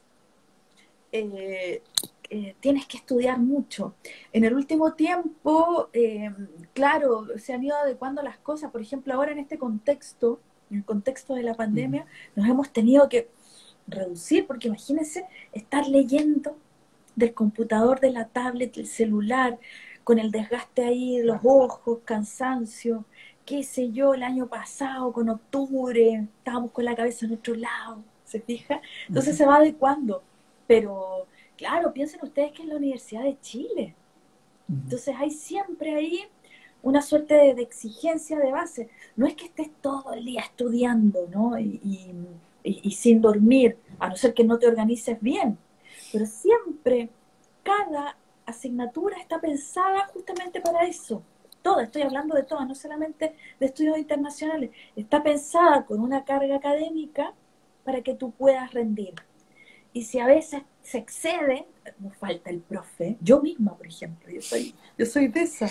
eh, tienes que estudiar mucho. En el último tiempo, claro, se han ido adecuando las cosas. Por ejemplo, ahora en este contexto, en el contexto de la Mm, pandemia, nos hemos tenido que reducir, porque imagínense estar leyendo del computador, de la tablet, del celular, con el desgaste ahí de los ojos, cansancio, qué sé yo, el año pasado, con octubre, estábamos con la cabeza en otro lado, ¿se fija? Entonces ujú, se va adecuando, pero claro, piensen ustedes que es la Universidad de Chile, ujú. entonces hay siempre ahí una suerte de exigencia de base. No es que estés todo el día estudiando, ¿no? Y sin dormir, a no ser que no te organices bien. Pero siempre, cada asignatura está pensada justamente para eso. Toda, estoy hablando de todas, no solamente de estudios internacionales. Está pensada con una carga académica para que tú puedas rendir. Y si a veces se excede, nos falta el profe. Yo misma, por ejemplo, yo soy de esa.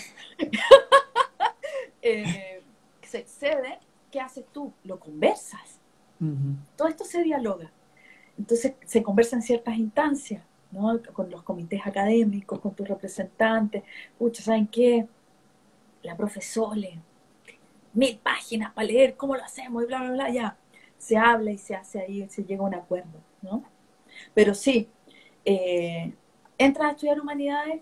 Se excede, ¿qué haces tú? Lo conversas. Ujú. Todo esto se dialoga. Entonces se conversa en ciertas instancias, ¿no? Con los comités académicos, con tus representantes. Pucha, ¿saben qué? La profesora, 1000 páginas para leer, ¿cómo lo hacemos? Y bla, bla, bla, ya. Se habla y se hace ahí, se llega a un acuerdo, ¿no? Pero sí, eh, entras a estudiar humanidades,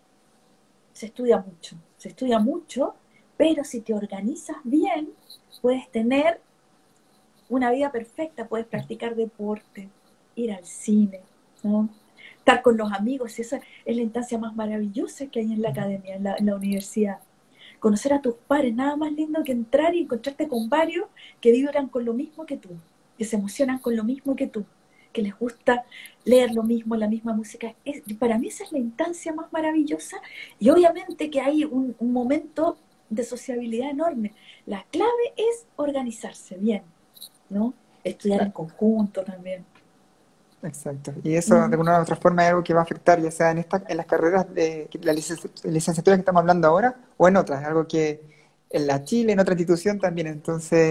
se estudia mucho, pero si te organizas bien, puedes tener una vida perfecta, puedes practicar deporte, ir al cine, ¿no? Estar con los amigos, esa es la instancia más maravillosa que hay en la academia, en la universidad. Conocer a tus pares, nada más lindo que entrar y encontrarte con varios que vibran con lo mismo que tú, que se emocionan con lo mismo que tú, que les gusta leer lo mismo, la misma música. Para mí esa es la instancia más maravillosa y obviamente que hay un momento de sociabilidad enorme. La clave es organizarse bien, ¿no? Estudiar en Claro, conjunto también. exacto. Y eso de Mm. alguna u otra forma es algo que va a afectar, ya sea en las carreras de la licenciatura que estamos hablando ahora o en otras, algo que en la Chile, en otra institución también. Entonces,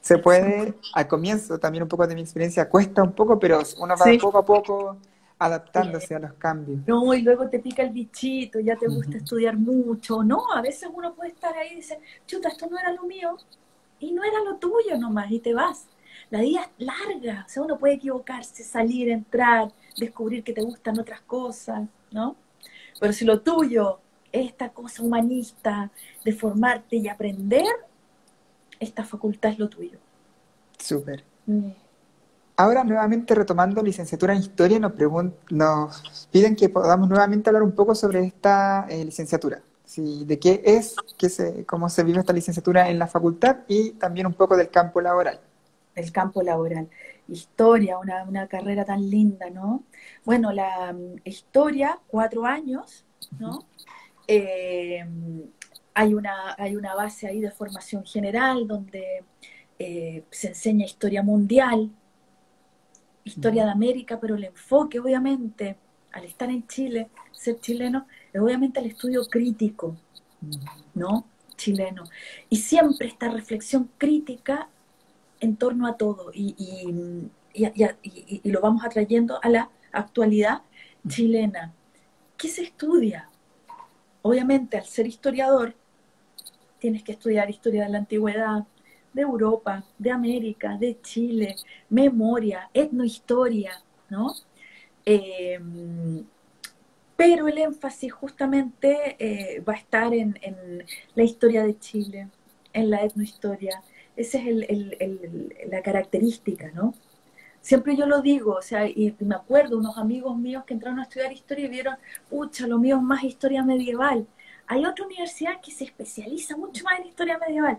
Se puede, al comienzo, también un poco de mi experiencia, cuesta un poco, pero uno va Sí. poco a poco adaptándose a los cambios. No, y luego te pica el bichito, ya te Ujú. gusta estudiar mucho. No, a veces uno puede estar ahí y dice, chuta, esto no era lo mío y no era lo tuyo nomás y te vas. La vida es larga, o sea, uno puede equivocarse, salir, entrar, descubrir que te gustan otras cosas, ¿no? Pero si lo tuyo es esta cosa humanista de formarte y aprender, esta facultad es lo tuyo. Súper. Mm. Ahora, nuevamente retomando licenciatura en Historia, nos piden que podamos nuevamente hablar un poco sobre esta licenciatura. Sí, de qué es, cómo se vive esta licenciatura en la facultad y también un poco del campo laboral. Del campo laboral. Historia, una carrera tan linda, ¿no? Bueno, la historia, 4 años, ¿no? Eh, hay una base ahí de formación general donde se enseña historia mundial, historia Ujú. de América, pero el enfoque, obviamente, al estar en Chile, ser chileno, es obviamente el estudio crítico, ¿no? Chileno. Y siempre esta reflexión crítica en torno a todo y lo vamos atrayendo a la actualidad chilena. ¿Qué se estudia? Obviamente, al ser historiador, tienes que estudiar historia de la antigüedad, de Europa, de América, de Chile, memoria, etnohistoria, ¿no? Eh, pero el énfasis justamente va a estar en la historia de Chile, en la etnohistoria. Esa es la característica, ¿no? Siempre yo lo digo, o sea, y me acuerdo unos amigos míos que entraron a estudiar historia y vieron, pucha, lo mío es más historia medieval. Hay otra universidad que se especializa mucho más en historia medieval.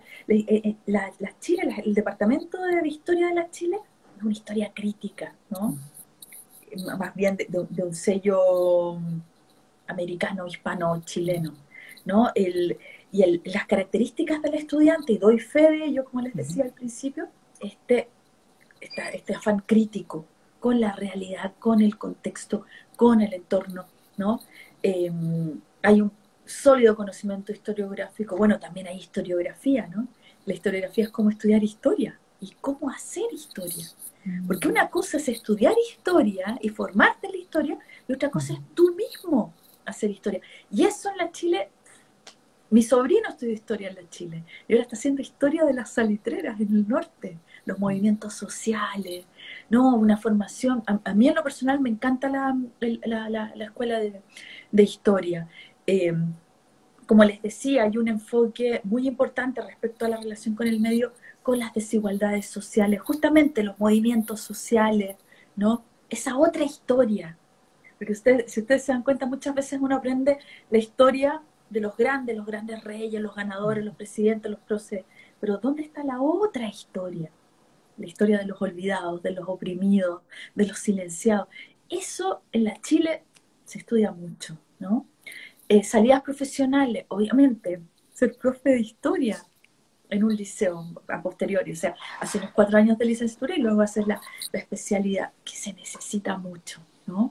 El departamento de historia de la Chile es una historia crítica, ¿no? Más bien de un sello americano, hispano, chileno, ¿no? Las características del estudiante, y doy fe de ello, como les Ujú. decía al principio, este este afán crítico con la realidad, con el contexto, con el entorno, ¿no? Eh, hay un sólido conocimiento historiográfico, bueno, también hay historiografía, ¿no? La historiografía es cómo estudiar historia y cómo hacer historia. Porque una cosa es estudiar historia y formarte en la historia, y otra cosa es tú mismo hacer historia. Y eso en la Chile, mi sobrino estudió historia en la Chile y ahora está haciendo historia de las salitreras en el norte, los movimientos sociales, ¿no? Una formación. A mí en lo personal me encanta la escuela de historia. Eh, como les decía, hay un enfoque muy importante respecto a la relación con el medio, con las desigualdades sociales, justamente los movimientos sociales, ¿no? Esa otra historia, porque si ustedes se dan cuenta, muchas veces uno aprende la historia de los grandes reyes, los ganadores, los presidentes, los próceres. Pero ¿dónde está la otra historia? La historia de los olvidados, de los oprimidos, de los silenciados. Eso en la Chile se estudia mucho, ¿no? Salidas profesionales, obviamente, ser profe de historia en un liceo a posteriori, o sea, hacer unos 4 años de licenciatura y luego hacer la especialidad, que se necesita mucho, ¿no?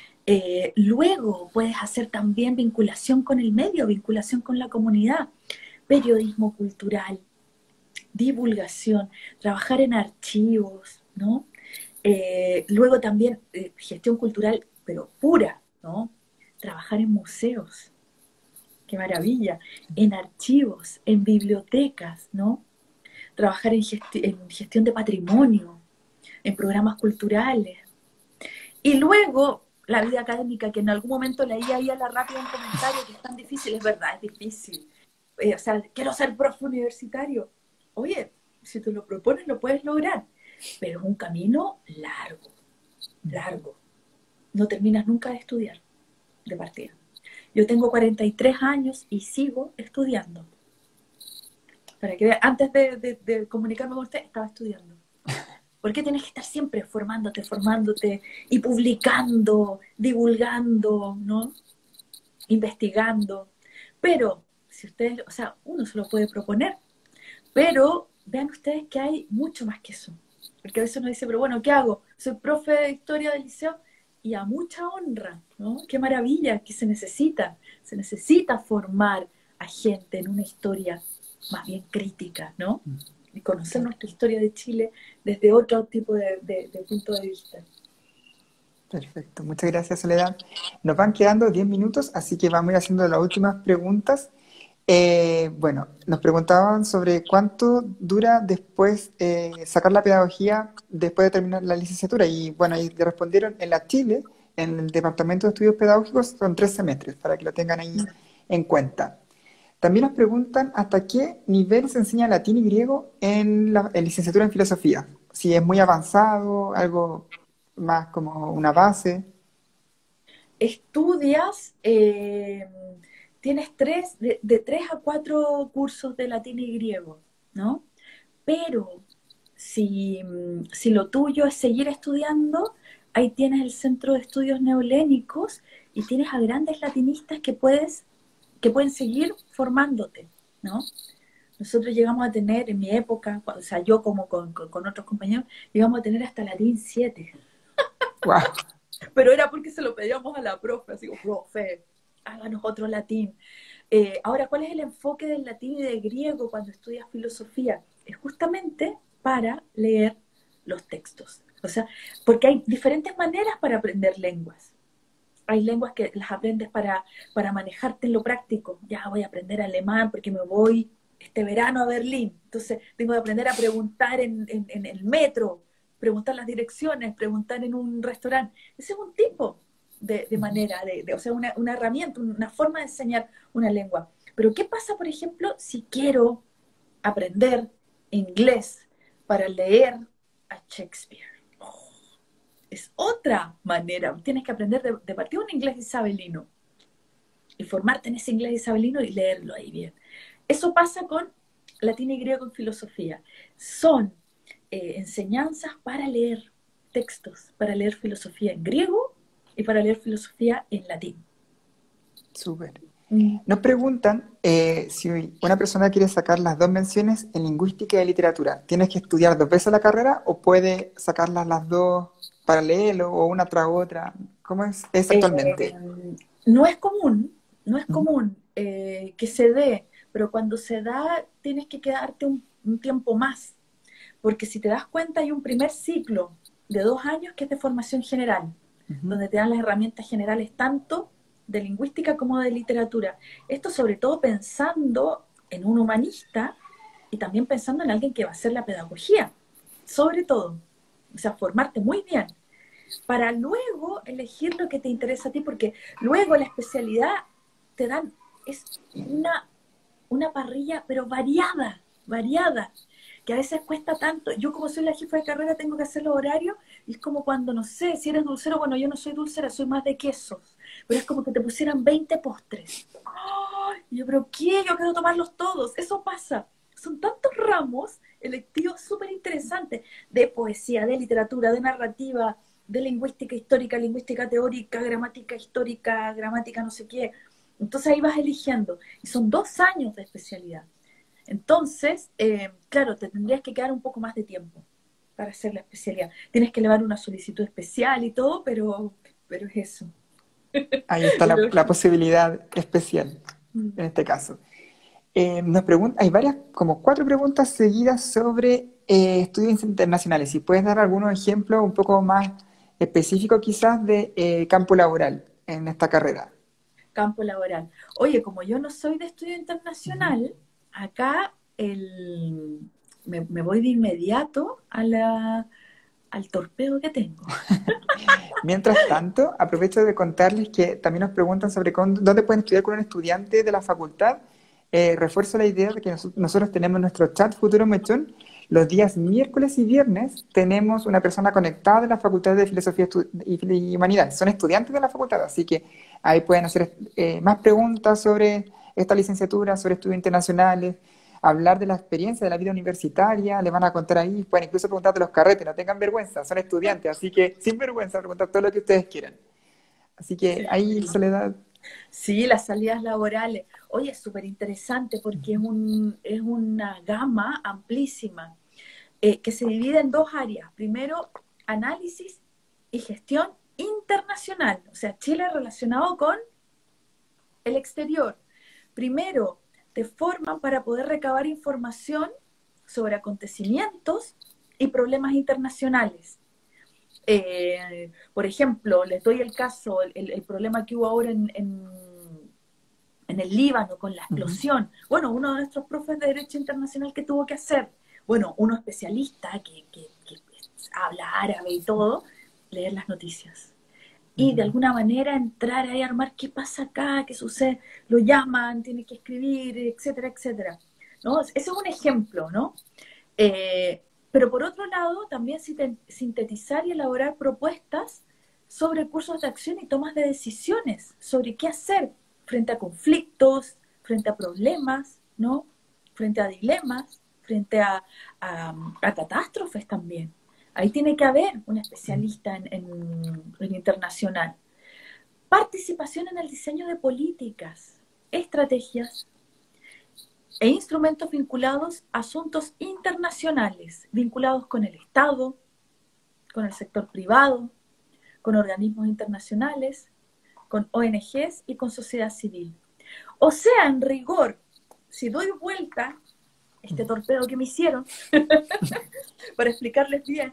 Luego puedes hacer también vinculación con el medio, vinculación con la comunidad, periodismo cultural, divulgación, trabajar en archivos, ¿no? Luego también gestión cultural, pero pura, ¿no? Trabajar en museos, qué maravilla, en archivos, en bibliotecas, ¿no? Trabajar en gestión de patrimonio, en programas culturales, y luego la vida académica, que en algún momento leí ahí a la rápida un comentario que es tan difícil, es verdad, es difícil. O sea, quiero ser profe universitario. Oye, si te lo propones, lo puedes lograr, pero es un camino largo, largo. No terminas nunca de estudiar, de partida. Yo tengo 43 años y sigo estudiando. Para que vean, antes de comunicarme con usted, estaba estudiando. ¿Por qué tienes que estar siempre formándote, formándote y publicando, divulgando, ¿no? Investigando? Pero, si ustedes, o sea, uno se lo puede proponer, pero vean ustedes que hay mucho más que eso. Porque a veces uno dice, pero bueno, ¿qué hago? Soy profe de historia del liceo y a mucha honra, ¿no? Qué maravilla que se necesita formar a gente en una historia más bien crítica, ¿no? y conocer nuestra historia de Chile desde otro tipo de punto de vista. Perfecto, muchas gracias, Soledad. Nos van quedando 10 minutos, así que vamos a ir haciendo las últimas preguntas. Bueno, nos preguntaban sobre cuánto dura después sacar la pedagogía después de terminar la licenciatura. Y bueno, ahí te respondieron en la Chile, en el Departamento de Estudios Pedagógicos, son 3 semestres, para que lo tengan ahí en cuenta. También nos preguntan hasta qué nivel se enseña latín y griego en licenciatura en filosofía. Si es muy avanzado, algo más como una base. Estudias, tienes de 3 a 4 cursos de latín y griego, ¿no? Pero si lo tuyo es seguir estudiando, ahí tienes el Centro de Estudios Neolénicos y tienes a grandes latinistas que pueden seguir formándote, ¿no? Nosotros llegamos a tener, en mi época, o sea, yo como con otros compañeros, llegamos a tener hasta latín 7. ¡Wow! Pero era porque se lo pedíamos a la profe, así como, profe, háganos otro latín. Ahora, ¿cuál es el enfoque del latín y del griego cuando estudias filosofía? Es justamente para leer los textos. O sea, porque hay diferentes maneras para aprender lenguas. Hay lenguas que las aprendes para manejarte en lo práctico. Ya voy a aprender alemán porque me voy este verano a Berlín. Entonces tengo que aprender a preguntar en el metro, preguntar las direcciones, preguntar en un restaurante. Ese es un tipo de manera, o sea, una herramienta, una forma de enseñar una lengua. Pero ¿qué pasa, por ejemplo, si quiero aprender inglés para leer a Shakespeare? Es otra manera. Tienes que aprender de partir un inglés isabelino y formarte en ese inglés isabelino y leerlo ahí bien. Eso pasa con latín y griego en filosofía. Son enseñanzas para leer textos, para leer filosofía en griego y para leer filosofía en latín. Súper. Nos preguntan si una persona quiere sacar las 2 menciones en lingüística y literatura. ¿Tienes que estudiar 2 veces la carrera o puede sacarlas las 2 paralelo o una tras otra? ¿Cómo es Eh, actualmente? no es común, no es Ujú. común que se dé, pero cuando se da tienes que quedarte un tiempo más, porque si te das cuenta hay un primer ciclo de 2 años que es de formación general, Ujú. donde te dan las herramientas generales tanto de lingüística como de literatura. Esto sobre todo pensando en un humanista y también pensando en alguien que va a hacer la pedagogía, sobre todo. O sea, formarte muy bien para luego elegir lo que te interesa a ti, porque luego la especialidad te dan, es una parrilla, pero variada, que a veces cuesta tanto. Yo como soy la jefa de carrera tengo que hacer los horarios y es como cuando, no sé, si eres dulcero, bueno, yo no soy dulcera, soy más de quesos, pero es como que te pusieran 20 postres. ¡Ay! Y yo, pero ¿qué? Yo quiero tomarlos todos. Eso pasa. Son tantos ramos electivos súper interesantes de poesía, de literatura, de narrativa, de lingüística teórica, gramática histórica, gramática no sé qué. Entonces ahí vas eligiendo. Y son 2 años de especialidad. Entonces, claro, te tendrías que quedar un poco más de tiempo para hacer la especialidad. Tienes que elevar una solicitud especial y todo, pero es eso. Ahí está la posibilidad especial en este caso. Hay varias, como 4 preguntas seguidas sobre estudios internacionales. Si puedes dar algunos ejemplos un poco más específicos quizás de campo laboral en esta carrera. Campo laboral. Oye, como yo no soy de estudio Ujú. internacional, acá me voy de inmediato al torpeo que tengo. Mientras tanto, aprovecho de contarles que también nos preguntan sobre dónde pueden estudiar con un estudiante de la facultad. Refuerzo la idea de que nosotros tenemos nuestro chat Futuro Mechón. Los días miércoles y viernes tenemos una persona conectada de la Facultad de Filosofía y Humanidades. Son estudiantes de la facultad, así que ahí pueden hacer más preguntas sobre esta licenciatura, sobre estudios internacionales, hablar de la experiencia de la vida universitaria, le van a contar ahí, pueden incluso preguntar de los carretes, no tengan vergüenza, son estudiantes, así que sin vergüenza preguntar todo lo que ustedes quieran. Así que Sí. ahí, Soledad. Sí, las salidas laborales. Oye, es súper interesante porque es una gama amplísima que se divide en 2 áreas. Primero, análisis y gestión internacional. O sea, Chile relacionado con el exterior. Primero, te forman para poder recabar información sobre acontecimientos y problemas internacionales. Por ejemplo, les doy el caso, el problema que hubo ahora en el Líbano con la explosión. Bueno, uno de nuestros profes de Derecho Internacional que tuvo que hacer, bueno, uno especialista que habla árabe y todo, leer las noticias. Y de alguna manera entrar ahí a armar qué pasa acá, qué sucede, lo llaman, tiene que escribir, etcétera, etcétera. ¿No? Ese es un ejemplo, ¿no? Pero por otro lado, también sintetizar y elaborar propuestas sobre cursos de acción y tomas de decisiones, sobre qué hacer frente a conflictos, frente a problemas, ¿no? Frente a dilemas, frente a catástrofes también. Ahí tiene que haber un especialista en internacional. Participación en el diseño de políticas, estrategias e instrumentos vinculados a asuntos internacionales, vinculados con el Estado, con el sector privado, con organismos internacionales, con ONGs y con sociedad civil. O sea, en rigor, si doy vuelta este torpedo que me hicieron para explicarles bien,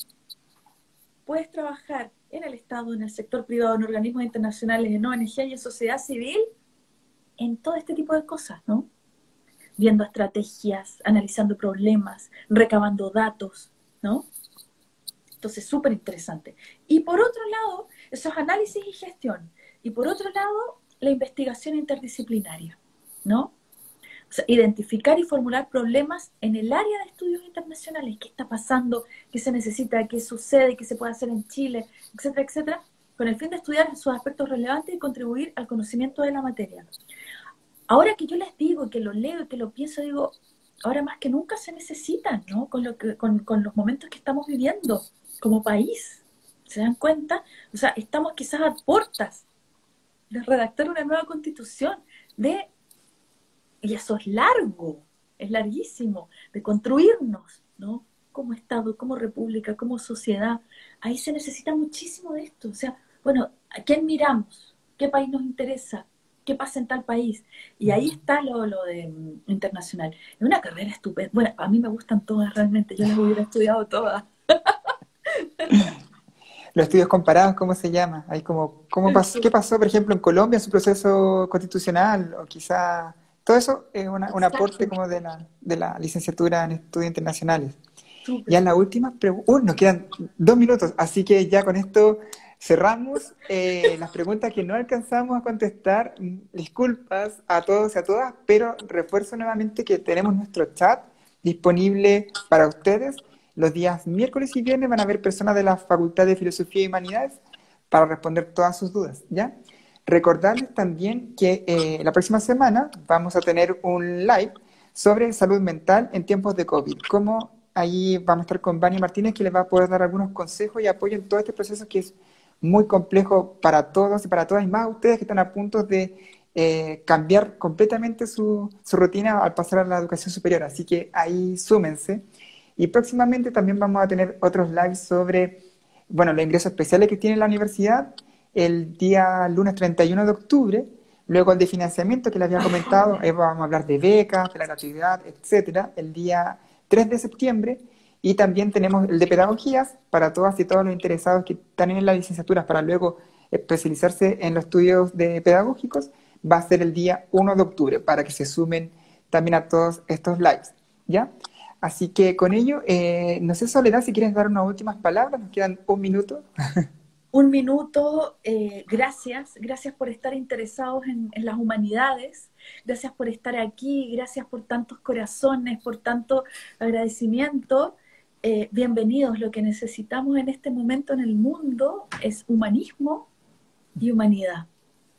puedes trabajar en el Estado, en el sector privado, en organismos internacionales, en ONG y en sociedad civil, en todo este tipo de cosas, ¿no? Viendo estrategias, analizando problemas, recabando datos, ¿no? Entonces, súper interesante. Y por otro lado, eso es análisis y gestión. Y por otro lado, la investigación interdisciplinaria, ¿no? O sea, identificar y formular problemas en el área de estudios internacionales, qué está pasando, qué se necesita, qué sucede, qué se puede hacer en Chile, etcétera, etcétera, con el fin de estudiar sus aspectos relevantes y contribuir al conocimiento de la materia. Ahora que yo les digo, que lo leo y que lo pienso, digo, ahora más que nunca se necesitan, ¿no? Con los momentos que estamos viviendo como país. ¿Se dan cuenta? O sea, estamos quizás a puertas de redactar una nueva constitución, y eso es larguísimo, de construirnos, ¿no? Como Estado, como República, como sociedad. Ahí se necesita muchísimo de esto. O sea, bueno, ¿a quién miramos? ¿Qué país nos interesa? ¿Qué pasa en tal país? Y ahí está lo de internacional. Es una carrera estupenda. Bueno, a mí me gustan todas realmente. Yo las hubiera estudiado todas. Los estudios comparados, ¿cómo se llama? Hay como, ¿qué pasó, por ejemplo, en Colombia en su proceso constitucional? O quizá todo eso es un aporte Exacto. como de la licenciatura en estudios internacionales. Súper. Ya en la última pregunta, nos quedan 2 minutos, así que ya con esto cerramos las preguntas que no alcanzamos a contestar. Disculpas a todos y a todas, pero refuerzo nuevamente que tenemos nuestro chat disponible para ustedes. Los días miércoles y viernes van a haber personas de la Facultad de Filosofía y Humanidades para responder todas sus dudas, ¿ya? Recordarles también que la próxima semana vamos a tener un live sobre salud mental en tiempos de COVID. Cómo ahí vamos a estar con Vani Martínez, que les va a poder dar algunos consejos y apoyo en todo este proceso que es muy complejo para todos y para todas, y más ustedes que están a punto de cambiar completamente su rutina al pasar a la educación superior. Así que ahí súmense. Y próximamente también vamos a tener otros lives sobre, bueno, los ingresos especiales que tiene la universidad el día lunes 31 de octubre, luego el de financiamiento que les había comentado, vamos a hablar de becas, de la gratuidad, etcétera, el día 3 de septiembre, y también tenemos el de pedagogías para todas y todos los interesados que están en las licenciaturas para luego especializarse en los estudios de pedagógicos, va a ser el día 1 de octubre para que se sumen también a todos estos lives, ¿ya? Así que con ello, no sé, Soledad, si quieres dar unas últimas palabras, nos quedan 1 minuto. Un minuto, gracias por estar interesados en las humanidades, gracias por estar aquí, gracias por tantos corazones, por tanto agradecimiento. Bienvenidos, lo que necesitamos en este momento en el mundo es humanismo y humanidad.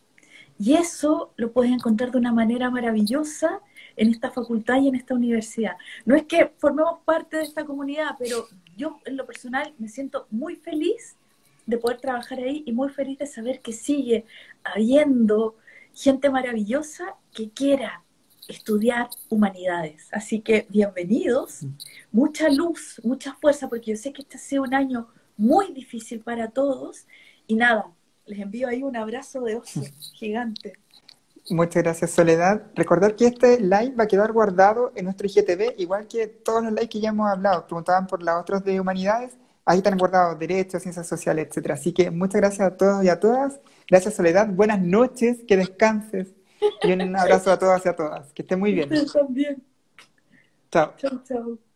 Y eso lo puedes encontrar de una manera maravillosa en esta facultad y en esta universidad. No es que formemos parte de esta comunidad, pero yo en lo personal me siento muy feliz de poder trabajar ahí y muy feliz de saber que sigue habiendo gente maravillosa que quiera estudiar humanidades. Así que bienvenidos, mucha luz, mucha fuerza, porque yo sé que este ha sido un año muy difícil para todos. Y nada, les envío ahí un abrazo de oso gigante. Muchas gracias, Soledad. Recordar que este live va a quedar guardado en nuestro IGTV, igual que todos los lives que ya hemos hablado. Preguntaban por los otros de humanidades, ahí están guardados derechos, ciencias sociales, etcétera. Así que muchas gracias a todos y a todas. Gracias, Soledad. Buenas noches, que descanses. Y un abrazo a todos y a todas. Que estén muy bien. Ustedes también. Chao. Chau, chau.